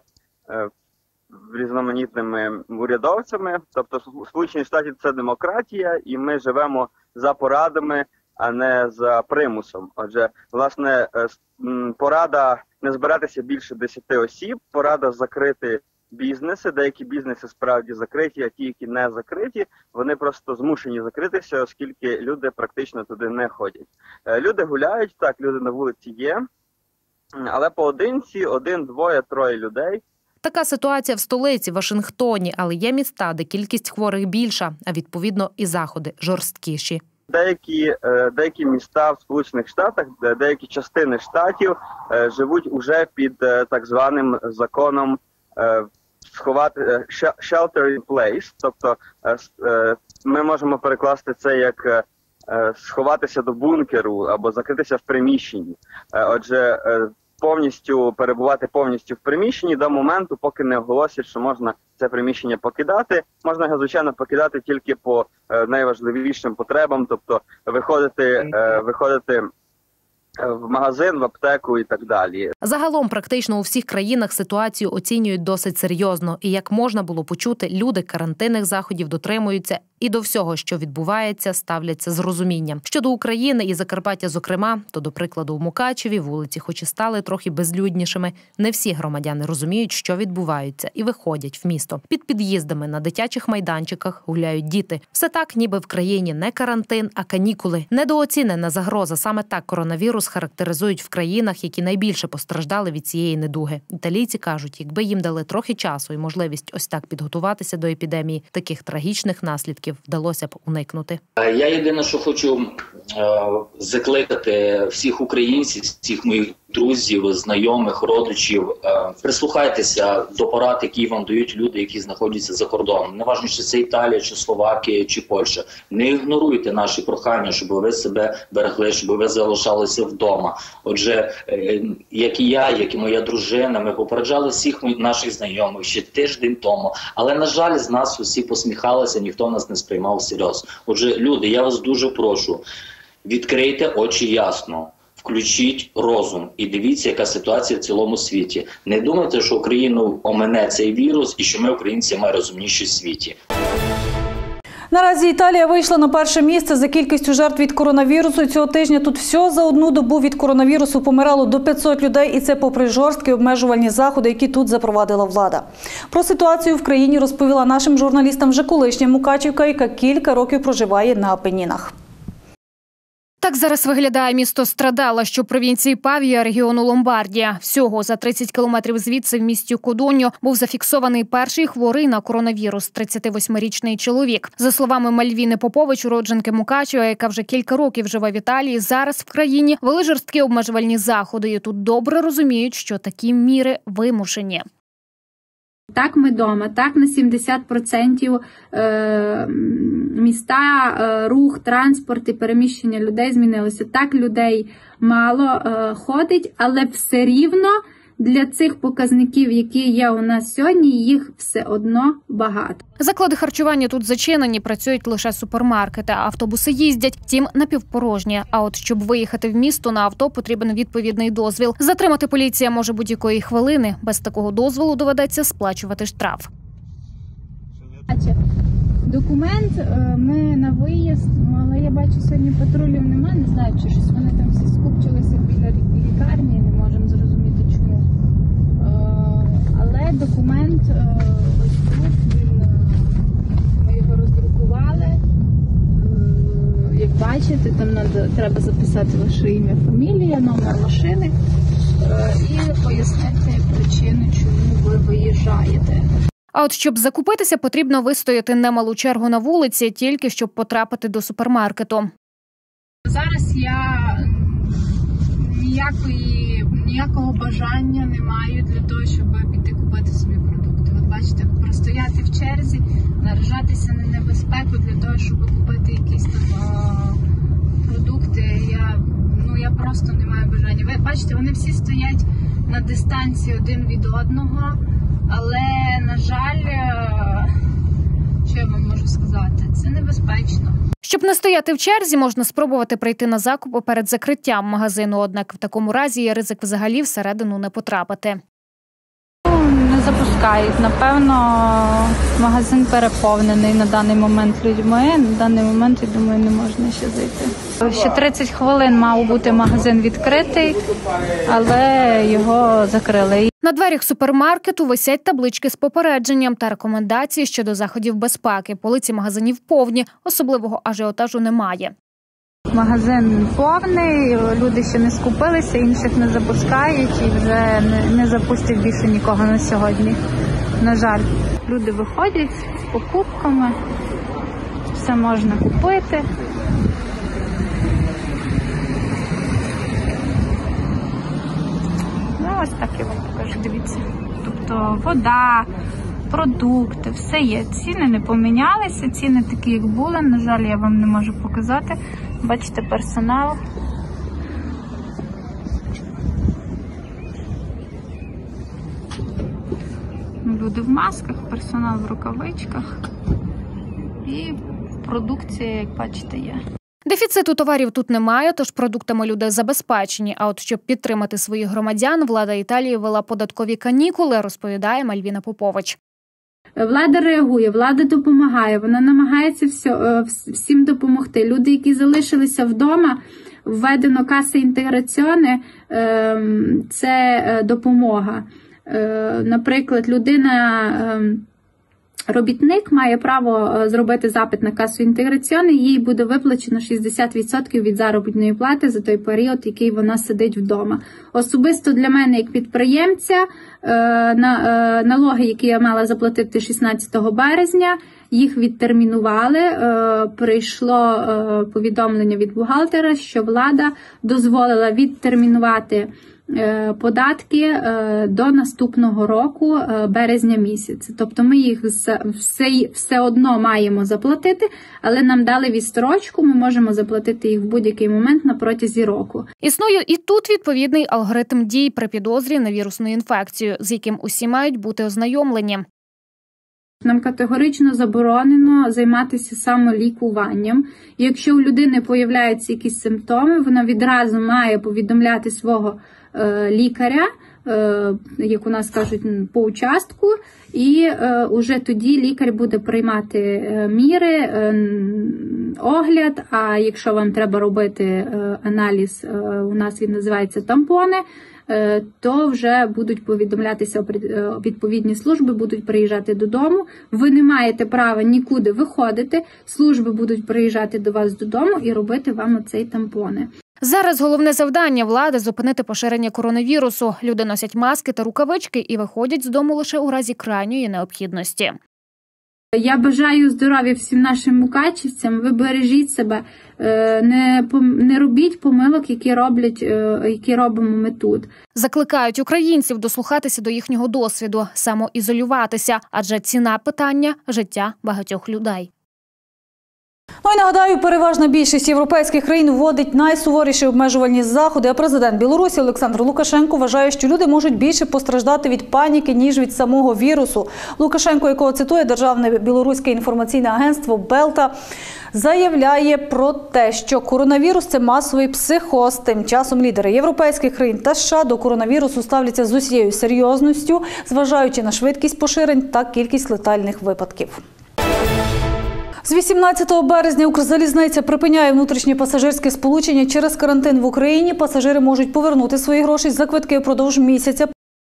різноманітними урядовцями, тобто Сполучені Штати – це демократія, і ми живемо за порадами, а не за примусом. Отже, власне, порада не збиратися більше 10 осіб, порада закрити бізнеси, деякі бізнеси справді закриті, а ті, які не закриті, вони просто змушені закритися, оскільки люди практично туди не ходять. Люди гуляють, так, люди на вулиці є, але поодинці, 1, 2, 3 людей. Така ситуація в столиці, Вашингтоні, але є міста, де кількість хворих більша, а відповідно і заходи жорсткіші. деякі міста в Сполучених Штатах, деякі частини штатів живуть уже під так званим законом сховати shelter in place, тобто ми можемо перекласти це як сховатися до бункеру або закритися в приміщенні. Отже, перебувати повністю в приміщенні до моменту, поки не оголосять, що можна це приміщення покидати. Можна його, звичайно, покидати тільки по найважливішим потребам, тобто виходити в магазин, в аптеку і так далі. Загалом практично у всіх країнах ситуацію оцінюють досить серйозно. І як можна було почути, люди карантинних заходів дотримуються і до всього, що відбувається, ставляться з розумінням. Щодо України і Закарпаття зокрема, то, до прикладу, в Мукачеві вулиці хоч і стали трохи безлюднішими, не всі громадяни розуміють, що відбувається, і виходять в місто. Під під'їздами на дитячих майданчиках гуляють діти. Все так, ніби в країні не карантин, а канікули. Недооцінена загроза. Саме так коронавірус характеризують в країнах, які найбільше постраждали від цієї недуги. Італійці кажуть, якби їм дали трохи часу і можливість ось так підготуватися до епідемії, таких трагічних наслідків вдалося б уникнути. Я єдине, що хочу закликати всіх українців, всіх моїх друзів, знайомих, родичів, прислухайтеся до порад, які вам дають люди, які знаходяться за кордоном. Неважно, чи це Італія, чи Словакія, чи Польща. Не ігноруйте наші прохання, щоб ви себе берегли, щоб ви залишалися вдома. Отже, як і я, як і моя дружина, ми попереджали всіх наших знайомих ще тиждень тому. Але, на жаль, з нас усі посміхалися, ніхто нас не сприймав всерйоз. Отже, люди, я вас дуже прошу, відкрийте очі ясно. Включіть розум і дивіться, яка ситуація в цілому світі. Не думайте, що Україну омине цей вірус і що ми, українці, найрозумніші в світі. Наразі Італія вийшла на перше місце за кількістю жертв від коронавірусу. Цього тижня тут всього за одну добу від коронавірусу помирало до 500 людей. І це попри жорсткі обмежувальні заходи, які тут запровадила влада. Про ситуацію в країні розповіла нашим журналістам вже колишня мукачівка, яка кілька років проживає на Апенінах. Так зараз виглядає місто Страдала, що в провінції Павія, регіону Ломбардія. Всього за 30 кілометрів звідси в місті Кодоньо був зафіксований перший хворий на коронавірус – 38-річний чоловік. За словами Мальвіни Попович, уродженки Мукачева, яка вже кілька років живе в Італії, зараз в країні ввели жорсткі обмежувальні заходи. І тут добре розуміють, що такі міри вимушені. Так, ми вдома, так, на 70% міста, рух, транспорт і переміщення людей змінилося. Так, людей мало ходить, але все рівно для цих показників, які є у нас сьогодні, їх все одно багато. Заклади харчування тут зачинені, працюють лише супермаркети, автобуси їздять, втім напівпорожні. А от щоб виїхати в місто на авто, потрібен відповідний дозвіл. Затримати поліція може будь-якої хвилини. Без такого дозволу доведеться сплачувати штраф. Документ, ми на виїзд, але я бачу, сьогодні патрулів немає, не знаю, чи щось вони там всі скупчилися біля лікарні, не можемо зрозуміти чому. Але документ ось тут, ми його роздрукували. Як бачите, там треба записати ваше ім'я, фамілія, номер машини і пояснити причину, чому ви виїжджаєте. А от щоб закупитися, потрібно вистояти немалу чергу на вулиці, тільки щоб потрапити до супермаркету. Зараз я ніякого бажання не маю для того, щоб піти купити собі продукти. От бачите, простояти в черзі, наражатися на небезпеку для того, щоб купити якісь там продукти. Я просто не маю бажання. Ви бачите, вони всі стоять на дистанції один від одного. Але, на жаль, що я вам можу сказати, це небезпечно. Щоб не стояти в черзі, можна спробувати прийти на закупи перед закриттям магазину, однак в такому разі є ризик взагалі всередину не потрапити. Не запускають. Напевно, магазин переповнений на даний момент людьми. На даний момент, я думаю, не можна ще зайти. Ще 30 хвилин мав бути магазин відкритий, але його закрили. На дверях супермаркету висять таблички з попередженням та рекомендації щодо заходів безпеки. Полиці магазинів повні, особливого ажіотажу немає. Магазин повний, люди ще не скупилися, інших не запускають і вже не запустять більше нікого на сьогодні. На жаль, люди виходять з покупками, все можна купити. ось так я вам покажу, дивіться. Тобто вода, продукти, все є. Ціни не помінялися, ціни такі, як були. На жаль, я вам не можу показати. Бачите, персонал. Люди в масках, персонал в рукавичках. І продукція, як бачите, є. Дефіциту товарів тут немає, тож продуктами люди забезпечені. А от щоб підтримати своїх громадян, влада Італії ввела податкові канікули, розповідає Мальвіна Попович. Влада реагує, влада допомагає, вона намагається всім допомогти. Люди, які залишилися вдома, введено каса інтеграціони, це допомога. Наприклад, робітник має право зробити запит на касу інтеграціони, їй буде виплачено 60% від заробітної плати за той період, який вона сидить вдома. Особисто для мене, як підприємця, налоги, які я мала заплатити 16 березня, їх відтермінували. Прийшло повідомлення від бухгалтера, що влада дозволила відтермінувати податки до наступного року, березня місяця. Тобто ми їх все одно маємо заплатити, але нам дали відстрочку, ми можемо заплатити їх в будь-який момент на протязі року. Існує і тут відповідний алгоритм дій при підозрі на вірусну інфекцію, з яким усі мають бути ознайомлені. Нам категорично заборонено займатися самолікуванням. Якщо у людини появляються якісь симптоми, вона відразу має повідомляти свого лікаря, як у нас кажуть, по участку, і уже тоді лікар буде приймати міри, огляд, а якщо вам треба робити аналіз, у нас він називається тампони, то вже будуть повідомлятися відповідні служби, будуть приїжджати додому. Ви не маєте права нікуди виходити, служби будуть приїжджати до вас додому і робити вам оцей тампони. Зараз головне завдання влади – зупинити поширення коронавірусу. Люди носять маски та рукавички і виходять з дому лише у разі крайньої необхідності. Я бажаю здоров'я всім нашим мукачівцям. Ви бережіть себе, не робіть помилок, які робимо ми тут. Закликають українців дослухатися до їхнього досвіду, самоізолюватися, адже ціна питання – життя багатьох людей. Ну і нагадаю, переважна більшість європейських країн вводить найсуворіші обмежувальні заходи, а президент Білорусі Олександр Лукашенко вважає, що люди можуть більше постраждати від паніки, ніж від самого вірусу. Лукашенко, якого цитує Державне білоруське інформаційне агентство «Белта», заявляє про те, що коронавірус – це масовий психоз. Тим часом лідери європейських країн та США до коронавірусу ставляться з усією серйозністю, зважаючи на швидкість поширень та кількість летальних випадків. З 18 березня Укрзалізниця припиняє внутрішнє пасажирське сполучення через карантин в Україні. Пасажири можуть повернути свої гроші за квитки впродовж місяця.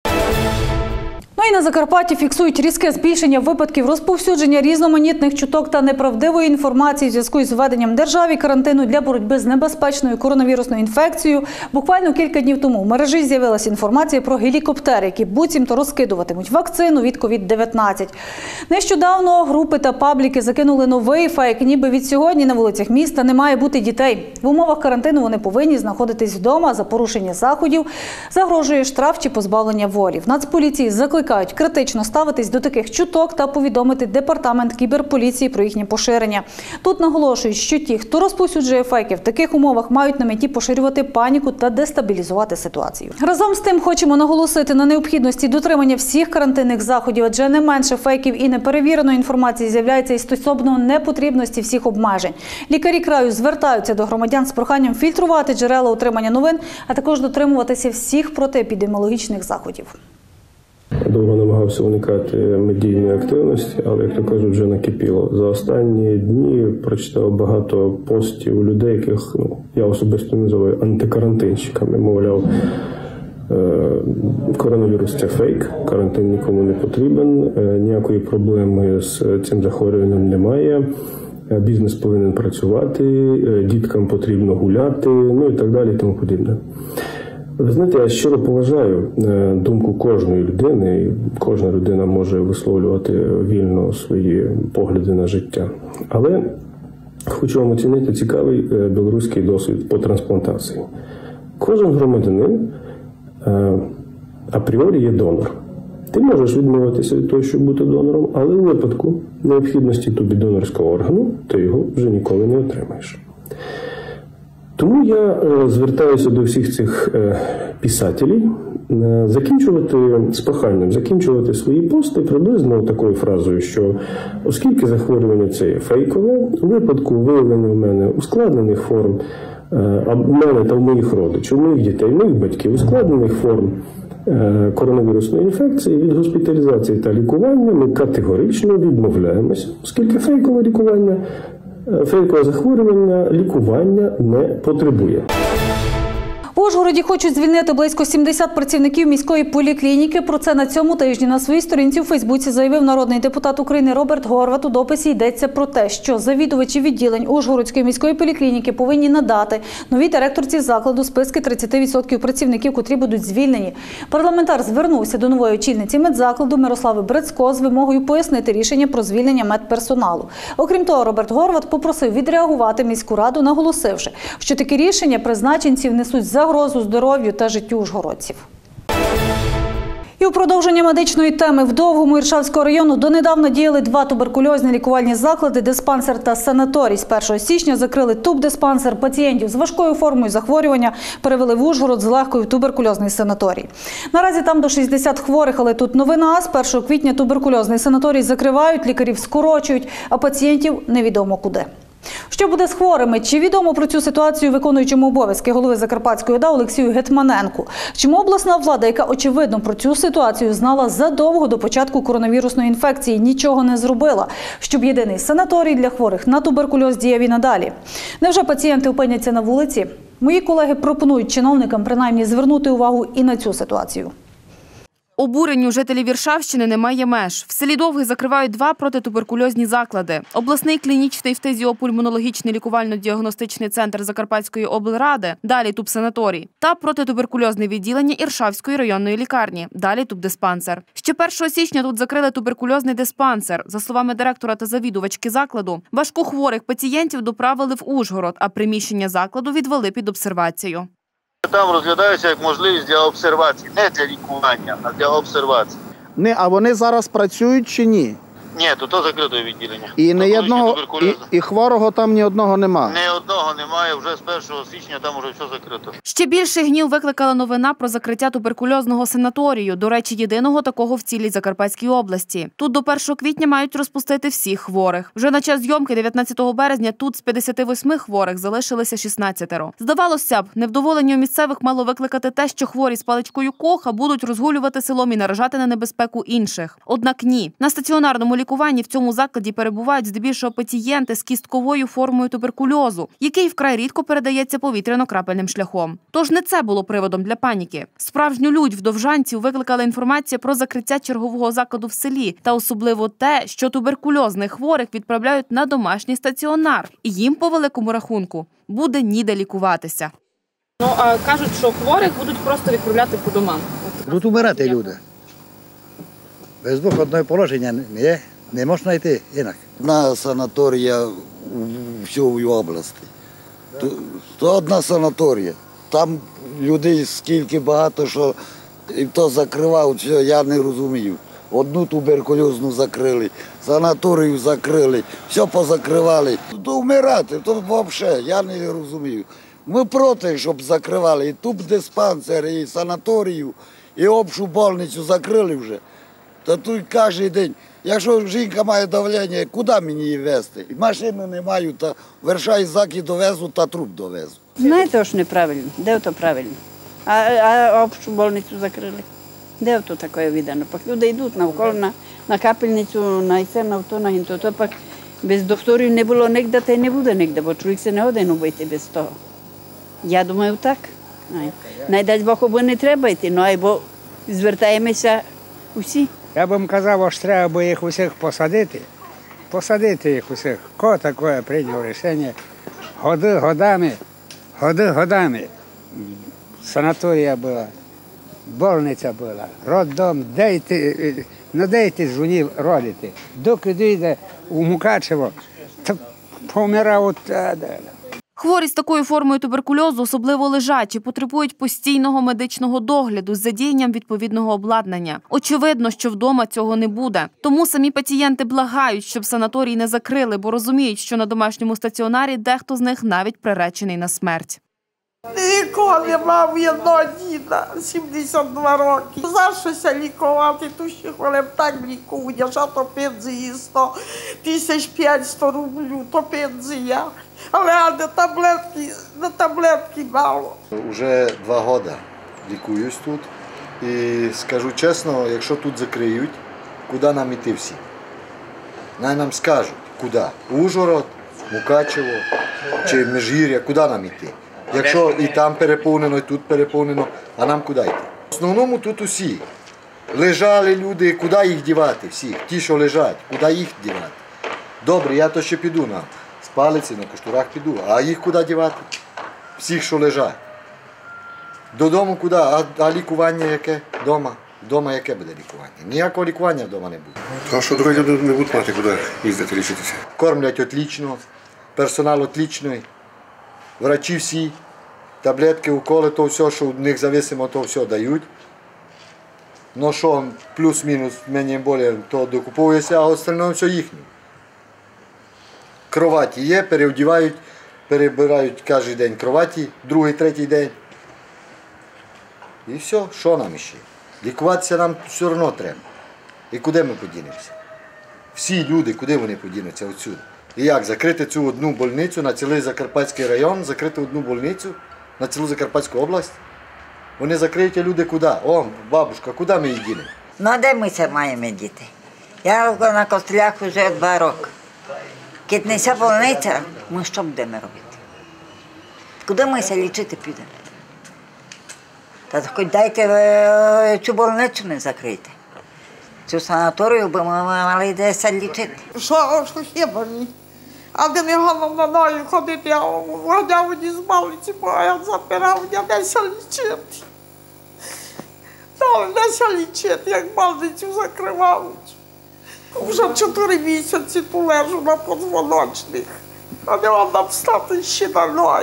Ну і на Закарпатті фіксують різке збільшення випадків розповсюдження різноманітних чуток та неправдивої інформації у зв'язку із введенням державі карантину для боротьби з небезпечною коронавірусною інфекцією. Буквально кілька днів тому в мережі з'явилася інформація про гелікоптери, які буцімто розкидуватимуть вакцину від COVID-19. Нещодавно групи та пабліки закинули новий фейк, ніби від сьогодні на вулицях міста не має бути дітей. В умовах карантину вони повинні знаходитись вдома, за порушення заходів загрожує штраф чи позбавлення волі. В Нацполіції закликають критично ставитись до таких чуток та повідомити департамент кіберполіції про їхнє поширення. Тут наголошують, що ті, хто розповсюджує фейки в таких умовах, мають на меті поширювати паніку та дестабілізувати ситуацію. Разом з тим хочемо наголосити на необхідності дотримання всіх карантинних заходів, адже не менше фейків і неперевіреної інформації з'являється і стосовно непотрібності всіх обмежень. Лікарі краю звертаються до громадян з проханням фільтрувати джерела отримання новин, а також дотримуватися всіх протиепідеміологічних заходів. Довго намагався уникати медійної активності, але, як то кажуть, вже накипіло. За останні дні прочитав багато постів у людей, яких я особисто називаю антикарантинщиками. Мовляв, коронавірус – це фейк, карантин нікому не потрібен, ніякої проблеми з цим захворюванням немає, бізнес повинен працювати, діткам потрібно гуляти, і так далі, і тому подібне. Ви знаєте, я щиро поважаю думку кожної людини, і кожна людина може висловлювати вільно свої погляди на життя. Але хочу вам оцінити цікавий білоруський досвід по трансплантації. Кожен громадянин апріорі є донор. Ти можеш відмовитися від того, щоб бути донором, але у випадку необхідності тобі донорського органу, ти його вже ніколи не отримаєш. Тому я звертаюся до всіх цих писателів закінчувати свої пости приблизно такою фразою, що оскільки захворювання це є фейкове, у випадку виявлення в мене ускладнених форм, а в мене та в моїх родичів, моїх дітей, моїх батьків, ускладнених форм коронавірусної інфекції від госпіталізації та лікування ми категорично відмовляємося, оскільки фейкове захворювання лікування не потребує. У Ужгороді хочуть звільнити близько 70 працівників міської поліклініки. Про це на цьому тижні на своїй сторінці у Фейсбуці заявив народний депутат України Роберт Горват. У дописі йдеться про те, що завідувачі відділень Ужгородської міської поліклініки повинні надати новій директорці закладу списки 30% працівників, котрі будуть звільнені. Парламентар звернувся до нової очільниці медзакладу Мирослави Брицько з вимогою пояснити рішення про звільнення медперсоналу. Окрім того, Роберт Горват попросив відреагувати міську раду, наголосивши, що такі рішення призначенців несуть загрозу здоров'ю та життю ужгородців. І у продовження медичної теми в Довгому Іршавського району донедавна діяли 2 туберкульозні лікувальні заклади, диспансер та санаторій. З 1 січня закрили тубдиспансер. Пацієнтів з важкою формою захворювання перевели в Ужгород з легкою в туберкульозний санаторій. Наразі там до 60 хворих, але тут новина. З 1 квітня туберкульозний санаторій закривають, лікарів скорочують, а пацієнтів невідомо куди. Що буде з хворими? Чи відомо про цю ситуацію виконуючому обов'язки голови Закарпатської ОДА Олексію Гетманенку? Чому обласна влада, яка очевидно про цю ситуацію знала задовго до початку коронавірусної інфекції, нічого не зробила, щоб єдиний санаторій для хворих на туберкульоз діяв і надалі? Невже пацієнти опиняться на вулиці? Мої колеги пропонують чиновникам принаймні звернути увагу і на цю ситуацію. Обуренню жителів Іршавщини немає меж. В селі Довгий закривають 2 протитуберкульозні заклади. Обласний клінічний фтизіопульмонологічний лікувально-діагностичний центр Закарпатської облради, далі тубсанаторій, та протитуберкульозне відділення Іршавської районної лікарні, далі тубдиспансер. Ще 1 січня тут закрили туберкульозний диспансер. За словами директора та завідувачки закладу, важкохворих пацієнтів доправили в Ужгород, а приміщення закладу відвели під обсервацію. Там розглядається як можливість для обсервації, не для лікування, а для обсервації. А вони зараз працюють чи ні? Ні, то закрите відділення. І ні одного, і хворого там ні одного немає? Ні одного немає, вже з 1 січня там вже все закрито. Ще більший гнів викликала новина про закриття туберкульозного санаторію, до речі, єдиного такого в цілій Закарпатській області. Тут до 1 квітня мають розпустити всіх хворих. Вже на час зйомки 19 березня тут з 58 хворих залишилися 16. Здавалося б, невдоволення у місцевих мало викликати те, що хворі з паличкою Коха будуть розгулювати селом і наражати на небезпеку інших. Однак ні. На стаціонарному лікуванні в цьому закладі перебувають здебільшого пацієнти з кістковою формою туберкульозу, який вкрай рідко передається повітряно-крапельним шляхом. Тож не це було приводом для паніки. Справжню лють в довжанців викликала інформація про закриття чергового закладу в селі, та особливо те, що туберкульозних хворих відправляють на домашній стаціонар. І їм, по великому рахунку, буде ніде лікуватися. Кажуть, що хворих будуть просто відправляти по домам. Будуть умирати люди. Без виходного положення не можна йти інакше. Одна санаторія у всій області. То одна санаторія. Там людей скільки багато, що і хто закривав, я не розумію. Одну туберкульозну закрили, санаторію закрили, все позакривали. То вмирати, то взагалі, я не розумію. Ми проти, щоб закривали і тубдиспансер, і санаторію, і общу больницю закрили вже. Та тут кожен день. Якщо жінка має давлення, куди мені її везти? Машини не маю, та верша і заки довезу, та труп довезу. Знаєте, що неправильно? Де то правильно? А общу больницю закрили. Де то таке видано? Пак люди йдуть навколо на капельницю, на це, на то, на інто. То пак без докторів не було нігде, та й не буде нігде, бо чоловік се не годин убити без того. Я думаю так. Найдасть Бог, бо не треба йти, або звертаємося усі. Я б казав, що треба їх усіх посадити. Посадити їх усіх. Хто таке прийняв рішення? Годами. Санаторія була, больниця була, роддом. Дайте жунів родити. Доки дійде у Мукачево, то помирав. Хворі з такою формою туберкульозу, особливо лежачі, потребують постійного медичного догляду з задіянням відповідного обладнання. Очевидно, що вдома цього не буде. Тому самі пацієнти благають, щоб санаторій не закрили, бо розуміють, що на домашньому стаціонарі дехто з них навіть приречений на смерть. Ніколи мав одного діда, 72 роки. За щось лікувати, то ще хвилин так лікують, а то пенсії 100 500 рублів, то пенсія. Але на таблетки мало. Уже 2 роки лікуюсь тут. І скажу чесно, якщо тут закриють, куди нам іти всі? Най нам скажуть, куди? Ужгород, Мукачево чи Межгір'я, куди нам іти? Якщо і там переповнено, і тут переповнено, а нам куди йти? В основному тут усі. Лежали люди, куди їх дівати всіх? Ті, що лежать, куди їх дівати? Добре, я то ще піду на Спалиці, на Коштурах піду, а їх куди дівати? Всіх, що лежать. Додому куди? А лікування яке? Дома. Дома яке буде лікування? Ніякого лікування вдома не буде. А що другі люди не будуть мати куди їздити лічитися? Кормлять отлично, персонал отличний, врачі всі, таблетки, уколи, то все, що в них зависимо, то все дають. Ну що, плюс-мінус, менше-більше, то докуповується, а остальне все їхнє. Кроваті є, переодівають, перебирають кожен день кроваті, другий, третій день. І все, що нам ще? Лікуватися нам все одно треба. І куди ми подінемося? Всі люди, куди вони подінуться отсюди? І як, закрити цю одну больницю на цілий Закарпатський район, закрити одну больницю на цілу Закарпатську область? Вони закриють, а люди куди? О, бабушка, куди ми її дінемо? Ну, де ми це маємо діти? Я на Костелях вже 2 роки. Коли не ця больниця, ми що будемо робити? Куди ми це лічити підемо? Та хоч дайте цю больницю не закрити. Цю санаторію би ми мали десь лічити. Що ще болить? А де не головною ходити, я вганяв мені з малиці, бо я запирав, я десь лічити. Там десь лічити, як малицю закривають. Вже 4 місяці тут лежу на подзвоночних, а не можна встати ще на ноги.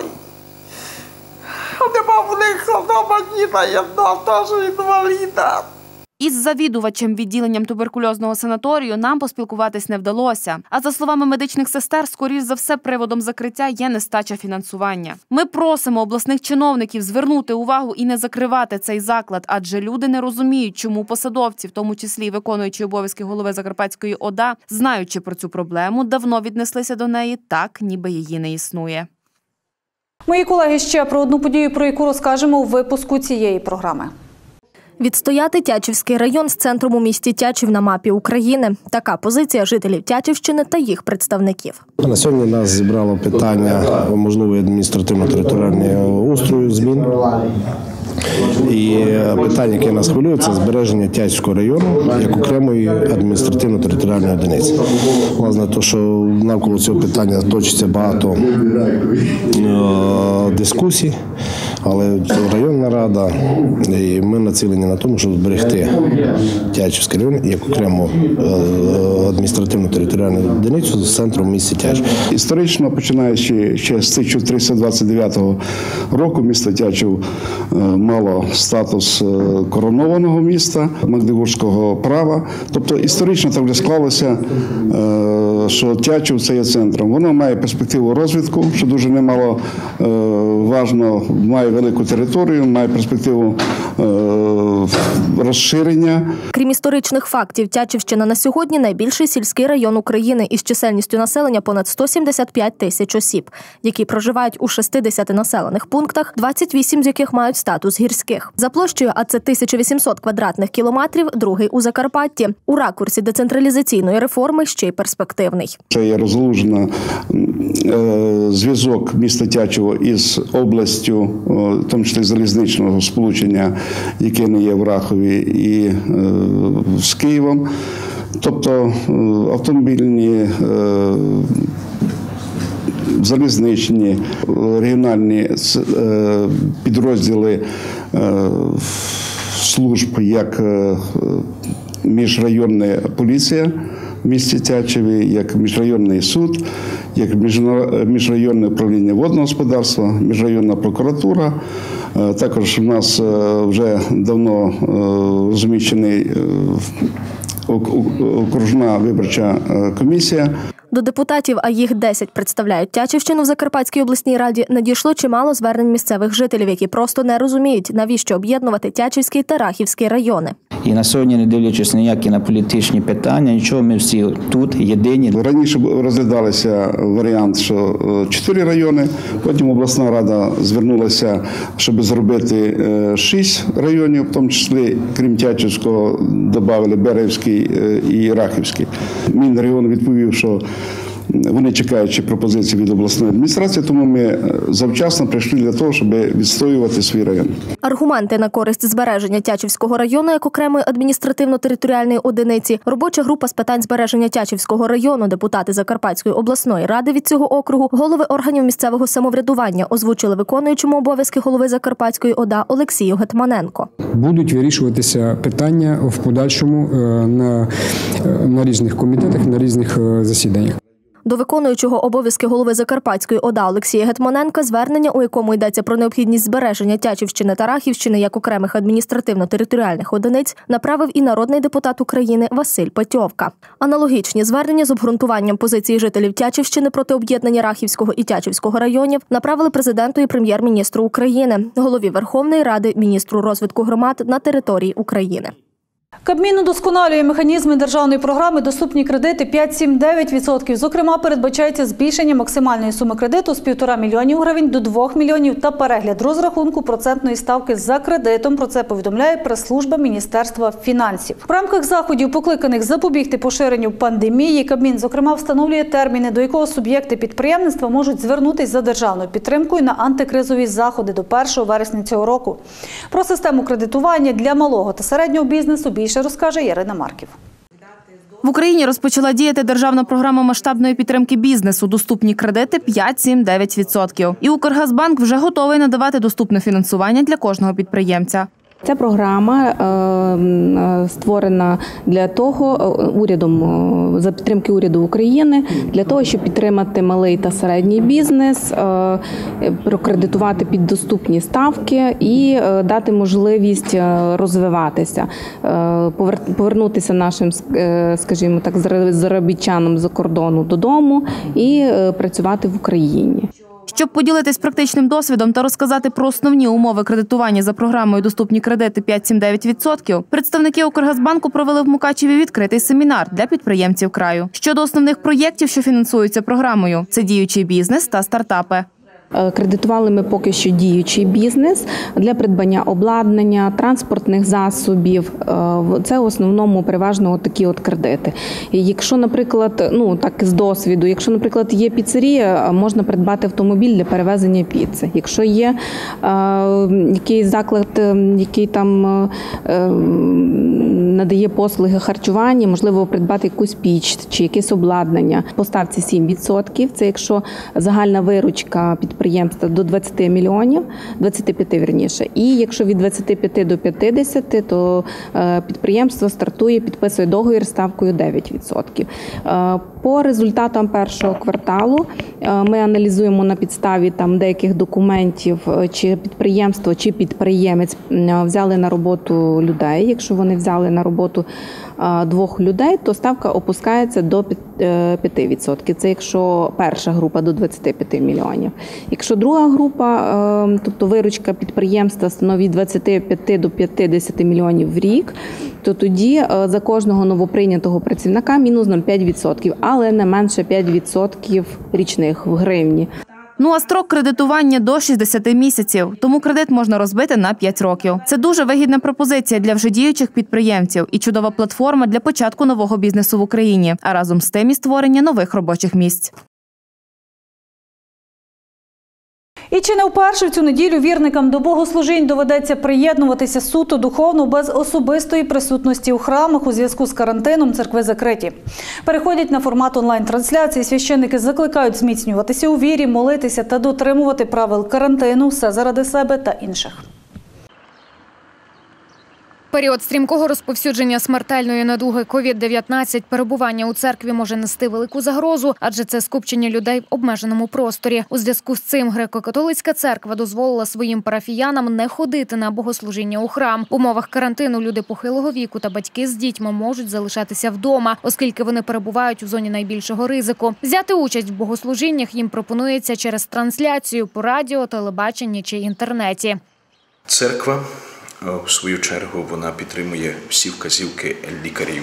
А нема в них вдома ні на одного, теж інваліда. Із завідувачем відділенням туберкульозного санаторію нам поспілкуватись не вдалося. А за словами медичних сестер, скоріш за все, приводом закриття є нестача фінансування. Ми просимо обласних чиновників звернути увагу і не закривати цей заклад, адже люди не розуміють, чому посадовці, в тому числі виконуючи обов'язки голови Закарпатської ОДА, знаючи про цю проблему, давно віднеслися до неї так, ніби її не існує. Мої колеги ще про одну подію, про яку розкажемо у випуску цієї програми. Відстояти Тячівський район з центром у місті Тячів на мапі України. Така позиція жителів Тячівщини та їх представників. На сьогодні нас зібрало питання можливої адміністративно-територіального устрою, змін. І питання, яке нас хвилює, це збереження Тячівського району як окремої адміністративно-територіальної одиниці. Власне, то, що навколо цього питання точиться багато дискусій, але районна рада, і ми націлені на тому, щоб зберегти Тячівський район як окрему адміністративно-територіальну одиницю з центром в місті Тячів. Історично, починаючи ще з 1329 року, місто Тячів мало статус коронованого міста, магдебурзького права. Тобто історично так вже склалося, що Тячів – це є центром. Воно має перспективу розвитку, що дуже немало важно, має велику територію, має перспективу розширення. Крім історичних фактів, Тячівщина на сьогодні – найбільший сільський район України із чисельністю населення понад 175 тисяч осіб, які проживають у 60 населених пунктах, 28 з яких мають статус гірських. За площею, а це 1800 квадратних кілометрів, другий у Закарпатті. У ракурсі децентралізаційної реформи ще й перспективний. Це є розгалужений зв'язок міста Тячево із областю, в тому числі залізничного сполучення, яке не є в Рахові, і з Києвом. Тобто автомобільні, залізничні, регіональні підрозділи служб, як міжрайонна поліція, в місті Тячеві, як міжрайонний суд, як міжрайонне управління водного господарства, міжрайонна прокуратура. Також у нас вже давно розміщений окружна виборча комісія. До депутатів, а їх 10 представляють Тячівщину в Закарпатській обласній раді, надійшло чимало звернень місцевих жителів, які просто не розуміють, навіщо об'єднувати Тячівський та Рахівський райони. І на сьогодні, не дивлячись ніякі на політичні питання, нічого, ми всі тут єдині. Раніше розглядалися варіант, що 4 райони, потім обласна рада звернулася, щоб зробити 6 районів, в тому числі, крім Тячівського, додали Берегівський і Рахівський. Мінрайон відповів, що вони чекають пропозиції від обласної адміністрації, тому ми завчасно прийшли для того, щоб відстоювати свій район. Аргументи на користь збереження Тячівського району як окремої адміністративно-територіальної одиниці, робоча група з питань збереження Тячівського району, депутати Закарпатської обласної ради від цього округу, голови органів місцевого самоврядування озвучили виконуючому обов'язки голови Закарпатської ОДА Олексію Гетманенко. Будуть вирішуватися питання в подальшому на різних комітетах, на різних засіданнях. До виконуючого обов'язки голови Закарпатської ОДА Олексія Гетманенка звернення, у якому йдеться про необхідність збереження Тячівщини та Рахівщини як окремих адміністративно-територіальних одиниць, направив і народний депутат України Василь Петьовка. Аналогічні звернення з обґрунтуванням позиції жителів Тячівщини проти об'єднання Рахівського і Тячівського районів направили президенту і прем'єр-міністру України, голові Верховної Ради, міністру розвитку громад на території України. Кабмін удосконалює механізми державної програми «Доступні кредити» 5-7-9%. Зокрема, передбачається збільшення максимальної суми кредиту з 1,5 мільйонів гривень до 2 мільйонів та перегляд розрахунку процентної ставки за кредитом. Про це повідомляє прес-служба Міністерства фінансів. В рамках заходів, покликаних запобігти поширенню пандемії, Кабмін, зокрема, встановлює терміни, до якого суб'єкти підприємництва можуть звернутися за державною підтримкою на антикризові заходи до 1 вересня цього року. Про систему кредитування для малого та середнього бізнесу більше розкаже Ярина Марків. В Україні розпочала діяти державна програма масштабної підтримки бізнесу «Доступні кредити» 5-7-9%. І Укргазбанк вже готовий надавати доступне фінансування для кожного підприємця. Ця програма створена для того урядом, за підтримки уряду України, для того, щоб підтримати малий та середній бізнес, прокредитувати під доступні ставки і дати можливість розвиватися, повернутися нашим, скажімо так, заробітчанам за кордону додому і працювати в Україні. Щоб поділитись практичним досвідом та розказати про основні умови кредитування за програмою «Доступні кредити» 5-7-9%, представники Укргазбанку провели в Мукачеві відкритий семінар для підприємців краю. Щодо основних проєктів, що фінансуються програмою – це діючий бізнес та стартапи. Кредитували ми поки що діючий бізнес для придбання обладнання, транспортних засобів. Це в основному переважно такі от кредити. Якщо, наприклад, так з досвіду, якщо, наприклад, є піцерія, можна придбати автомобіль для перевезення піци. Якщо є якийсь заклад, який там надає послуги харчування, можливо, придбати якусь піч чи якесь обладнання. По ставці 7%. Це якщо загальна виручка підприємства до 20 мільйонів, 25 вірніше. І якщо від 25 до 50, то підприємство стартує, підписує договір з ставкою 9%. По результатам першого кварталу ми аналізуємо на підставі деяких документів, чи підприємство, чи підприємець взяли на роботу людей. Якщо вони взяли на роботу 2 людей, то ставка опускається до 5%. Це якщо перша група до 25 мільйонів. Якщо друга група, тобто виручка підприємства становить від 25 до 50 мільйонів в рік, то тоді за кожного новоприйнятого працівника мінус 0,5%, але не менше 5% річних в гривні. А строк кредитування до 60 місяців, тому кредит можна розбити на 5 років. Це дуже вигідна пропозиція для вже діючих підприємців і чудова платформа для початку нового бізнесу в Україні, а разом з тим і створення нових робочих місць. І чи не вперше в цю неділю вірникам до богослужінь доведеться приєднуватися суто духовно без особистої присутності у храмах у зв'язку з карантином, церкви закриті. Переходять на формат онлайн-трансляції, священники закликають зміцнюватися у вірі, молитися та дотримувати правил карантину, все заради себе та інших. період стрімкого розповсюдження смертельної недуги COVID-19 перебування у церкві може нести велику загрозу, адже це скупчення людей в обмеженому просторі. У зв'язку з цим греко-католицька церква дозволила своїм парафіянам не ходити на богослужіння у храм. В умовах карантину люди похилого віку та батьки з дітьми можуть залишатися вдома, оскільки вони перебувають у зоні найбільшого ризику. Взяти участь в богослужіннях їм пропонується через трансляцію по радіо, телебаченні чи інтернеті. Церква, в свою чергу, вона підтримує всі вказівки лікарів,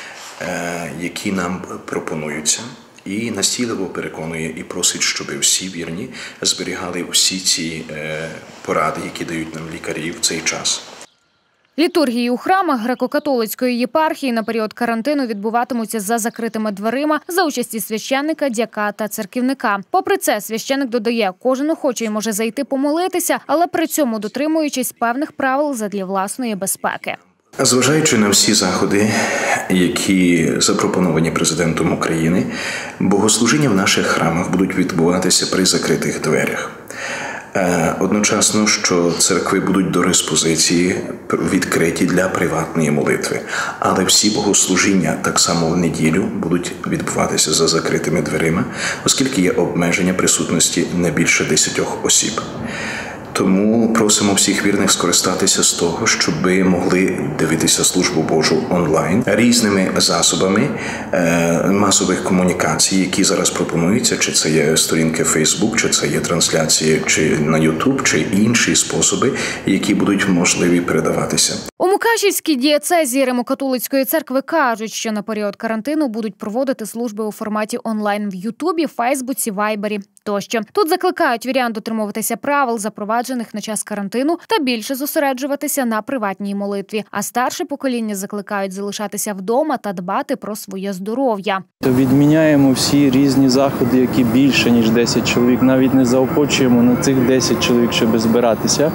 які нам пропонуються, і настійливо переконує і просить, щоб всі вірні зберігали всі ці поради, які дають нам лікарі в цей час. Літургії у храмах греко-католицької єпархії на період карантину відбуватимуться за закритими дверима за участі священника, дяка та церківника. Попри це, священик додає, кожен охочий може зайти помолитися, але при цьому дотримуючись певних правил задля власної безпеки. Зважаючи на всі заходи, які запропоновані президентом України, богослужіння в наших храмах будуть відбуватися при закритих дверях. Одночасно, що церкви будуть до диспозиції відкриті для приватної молитви. Але всі богослужіння, так само в неділю, будуть відбуватися за закритими дверима, оскільки є обмеження присутності не більше 10 осіб. Тому просимо всіх вірних скористатися з того, щоб могли дивитися службу Божу онлайн різними засобами масових комунікацій, які зараз пропонуються, чи це є сторінки Facebook, чи це є трансляції, чи на YouTube, чи інші способи, які будуть можливі передаватися. У Мукачівській дієцезії Римо-католицької церкви кажуть, що на період карантину будуть проводити служби у форматі онлайн в Ютубі, Фейсбуці, Вайбері тощо. Тут закликають вірян дотримуватися правил, запроваджених на час карантину, та більше зосереджуватися на приватній молитві. А старше покоління закликають залишатися вдома та дбати про своє здоров'я. Відміняємо всі різні заходи, які більше, ніж 10 чоловік. Навіть не заохочуємо на цих 10 чоловік, щоб збиратися.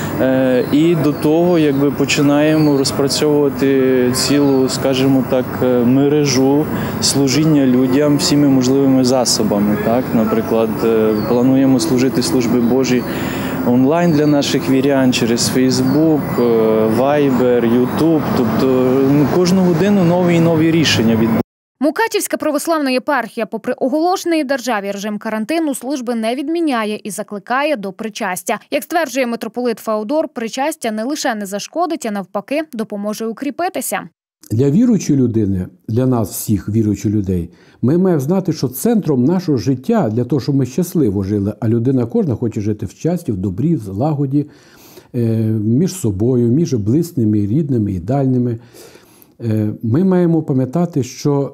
І до того, починаємо розпрацьовувати цілу, скажімо так, мережу служіння людям всіми можливими засобами. Так? Наприклад, плануємо служити служби Божі онлайн для наших вірян через Facebook, Viber, YouTube. Тобто кожну годину нові і нові рішення відбуваються. Мукачівська православна єпархія, попри оголошений державі режим карантину, служби не відміняє і закликає до причастя. Як стверджує митрополит Феодор, причастя не лише не зашкодить, а навпаки допоможе укріпитися. Для віруючої людини, для нас всіх віруючих людей, ми маємо знати, що центром нашого життя, для того, щоб ми щасливо жили, а людина кожна хоче жити в щасті, в добрі, в злагоді, між собою, між близькими, рідними і дальними, ми маємо пам'ятати, що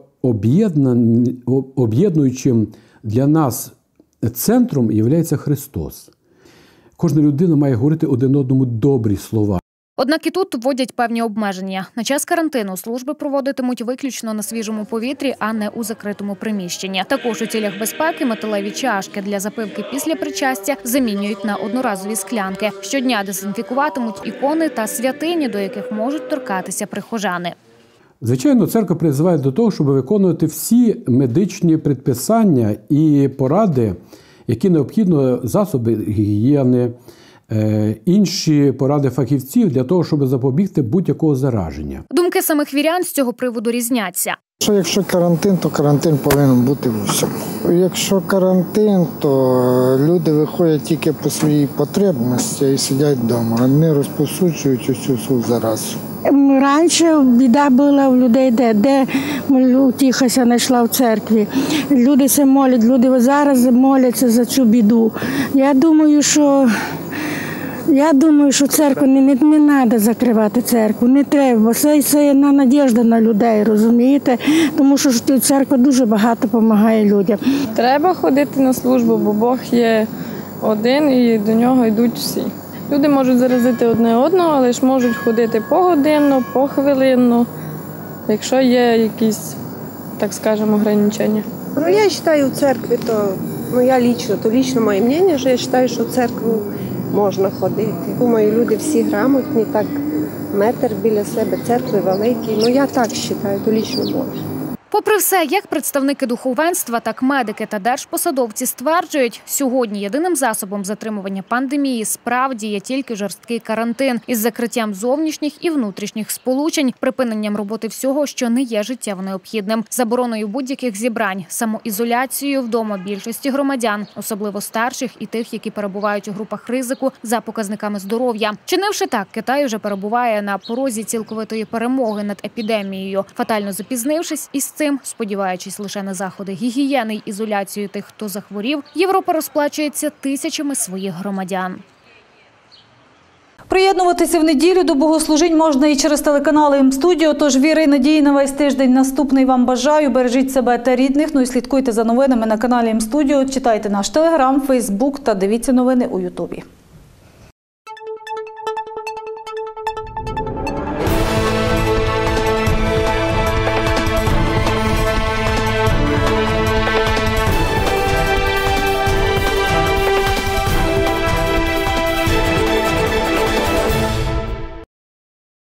об'єднуючим для нас центром є Христос. Кожна людина має говорити один одному добрі слова. Однак і тут вводять певні обмеження. На час карантину служби проводитимуть виключно на свіжому повітрі, а не у закритому приміщенні. Також у цілях безпеки металеві чашки для запивки після причастя замінюють на одноразові склянки. Щодня дезінфікуватимуть ікони та святині, до яких можуть торкатися прихожани. Звичайно, церква призиває до того, щоб виконувати всі медичні предписання і поради, які необхідно, засоби гігієни, інші поради фахівців для того, щоб запобігти будь-якого зараження. Думки самих вірян з цього приводу різняться. Якщо карантин, то карантин повинен бути в усьому. Якщо карантин, то люди виходять тільки по своїй потребності і сидять вдома, не розповсюджують усю цю заразу. Раніше біда була в людей, де утіха знайшла в церкві. Люди се молять, люди зараз моляться за цю біду. Я думаю, що церкву не треба закривати церкву, не треба. Це одна надіжда на людей, розумієте? Тому що церква дуже багато допомагає людям. Треба ходити на службу, бо Бог є один і до нього йдуть всі. Люди можуть заразити одне одного, але ж можуть ходити погодинно, похвилинно, якщо є якісь, так скажемо, ограничення. Я вважаю, в церкві, я лічно моє мнення, що я вважаю, що в церкву можна ходити. Думаю, люди всі грамотні, так метр біля себе, церкви великі. Я так вважаю, то лічно можна. Попри все, як представники духовенства, так медики та держпосадовці стверджують, сьогодні єдиним засобом затримування пандемії справді є тільки жорсткий карантин із закриттям зовнішніх і внутрішніх сполучень, припиненням роботи всього, що не є життєво необхідним, забороною будь-яких зібрань, самоізоляцією вдома більшості громадян, особливо старших і тих, які перебувають у групах ризику за показниками здоров'я. Чинивши так, Китай вже перебуває на порозі цілковитої перемоги над епідемією, фатально запізнившись із цим, сподіваючись лише на заходи гігієни й ізоляцію тих, хто захворів, Європа розплачується тисячами своїх громадян. Приєднуватися в неділю до богослужінь можна і через телеканали М-студіо, тож віри і надії на весь тиждень наступний вам бажаю. Бережіть себе та рідних, ну і слідкуйте за новинами на каналі М-студіо, читайте наш телеграм, фейсбук та дивіться новини у Ютубі.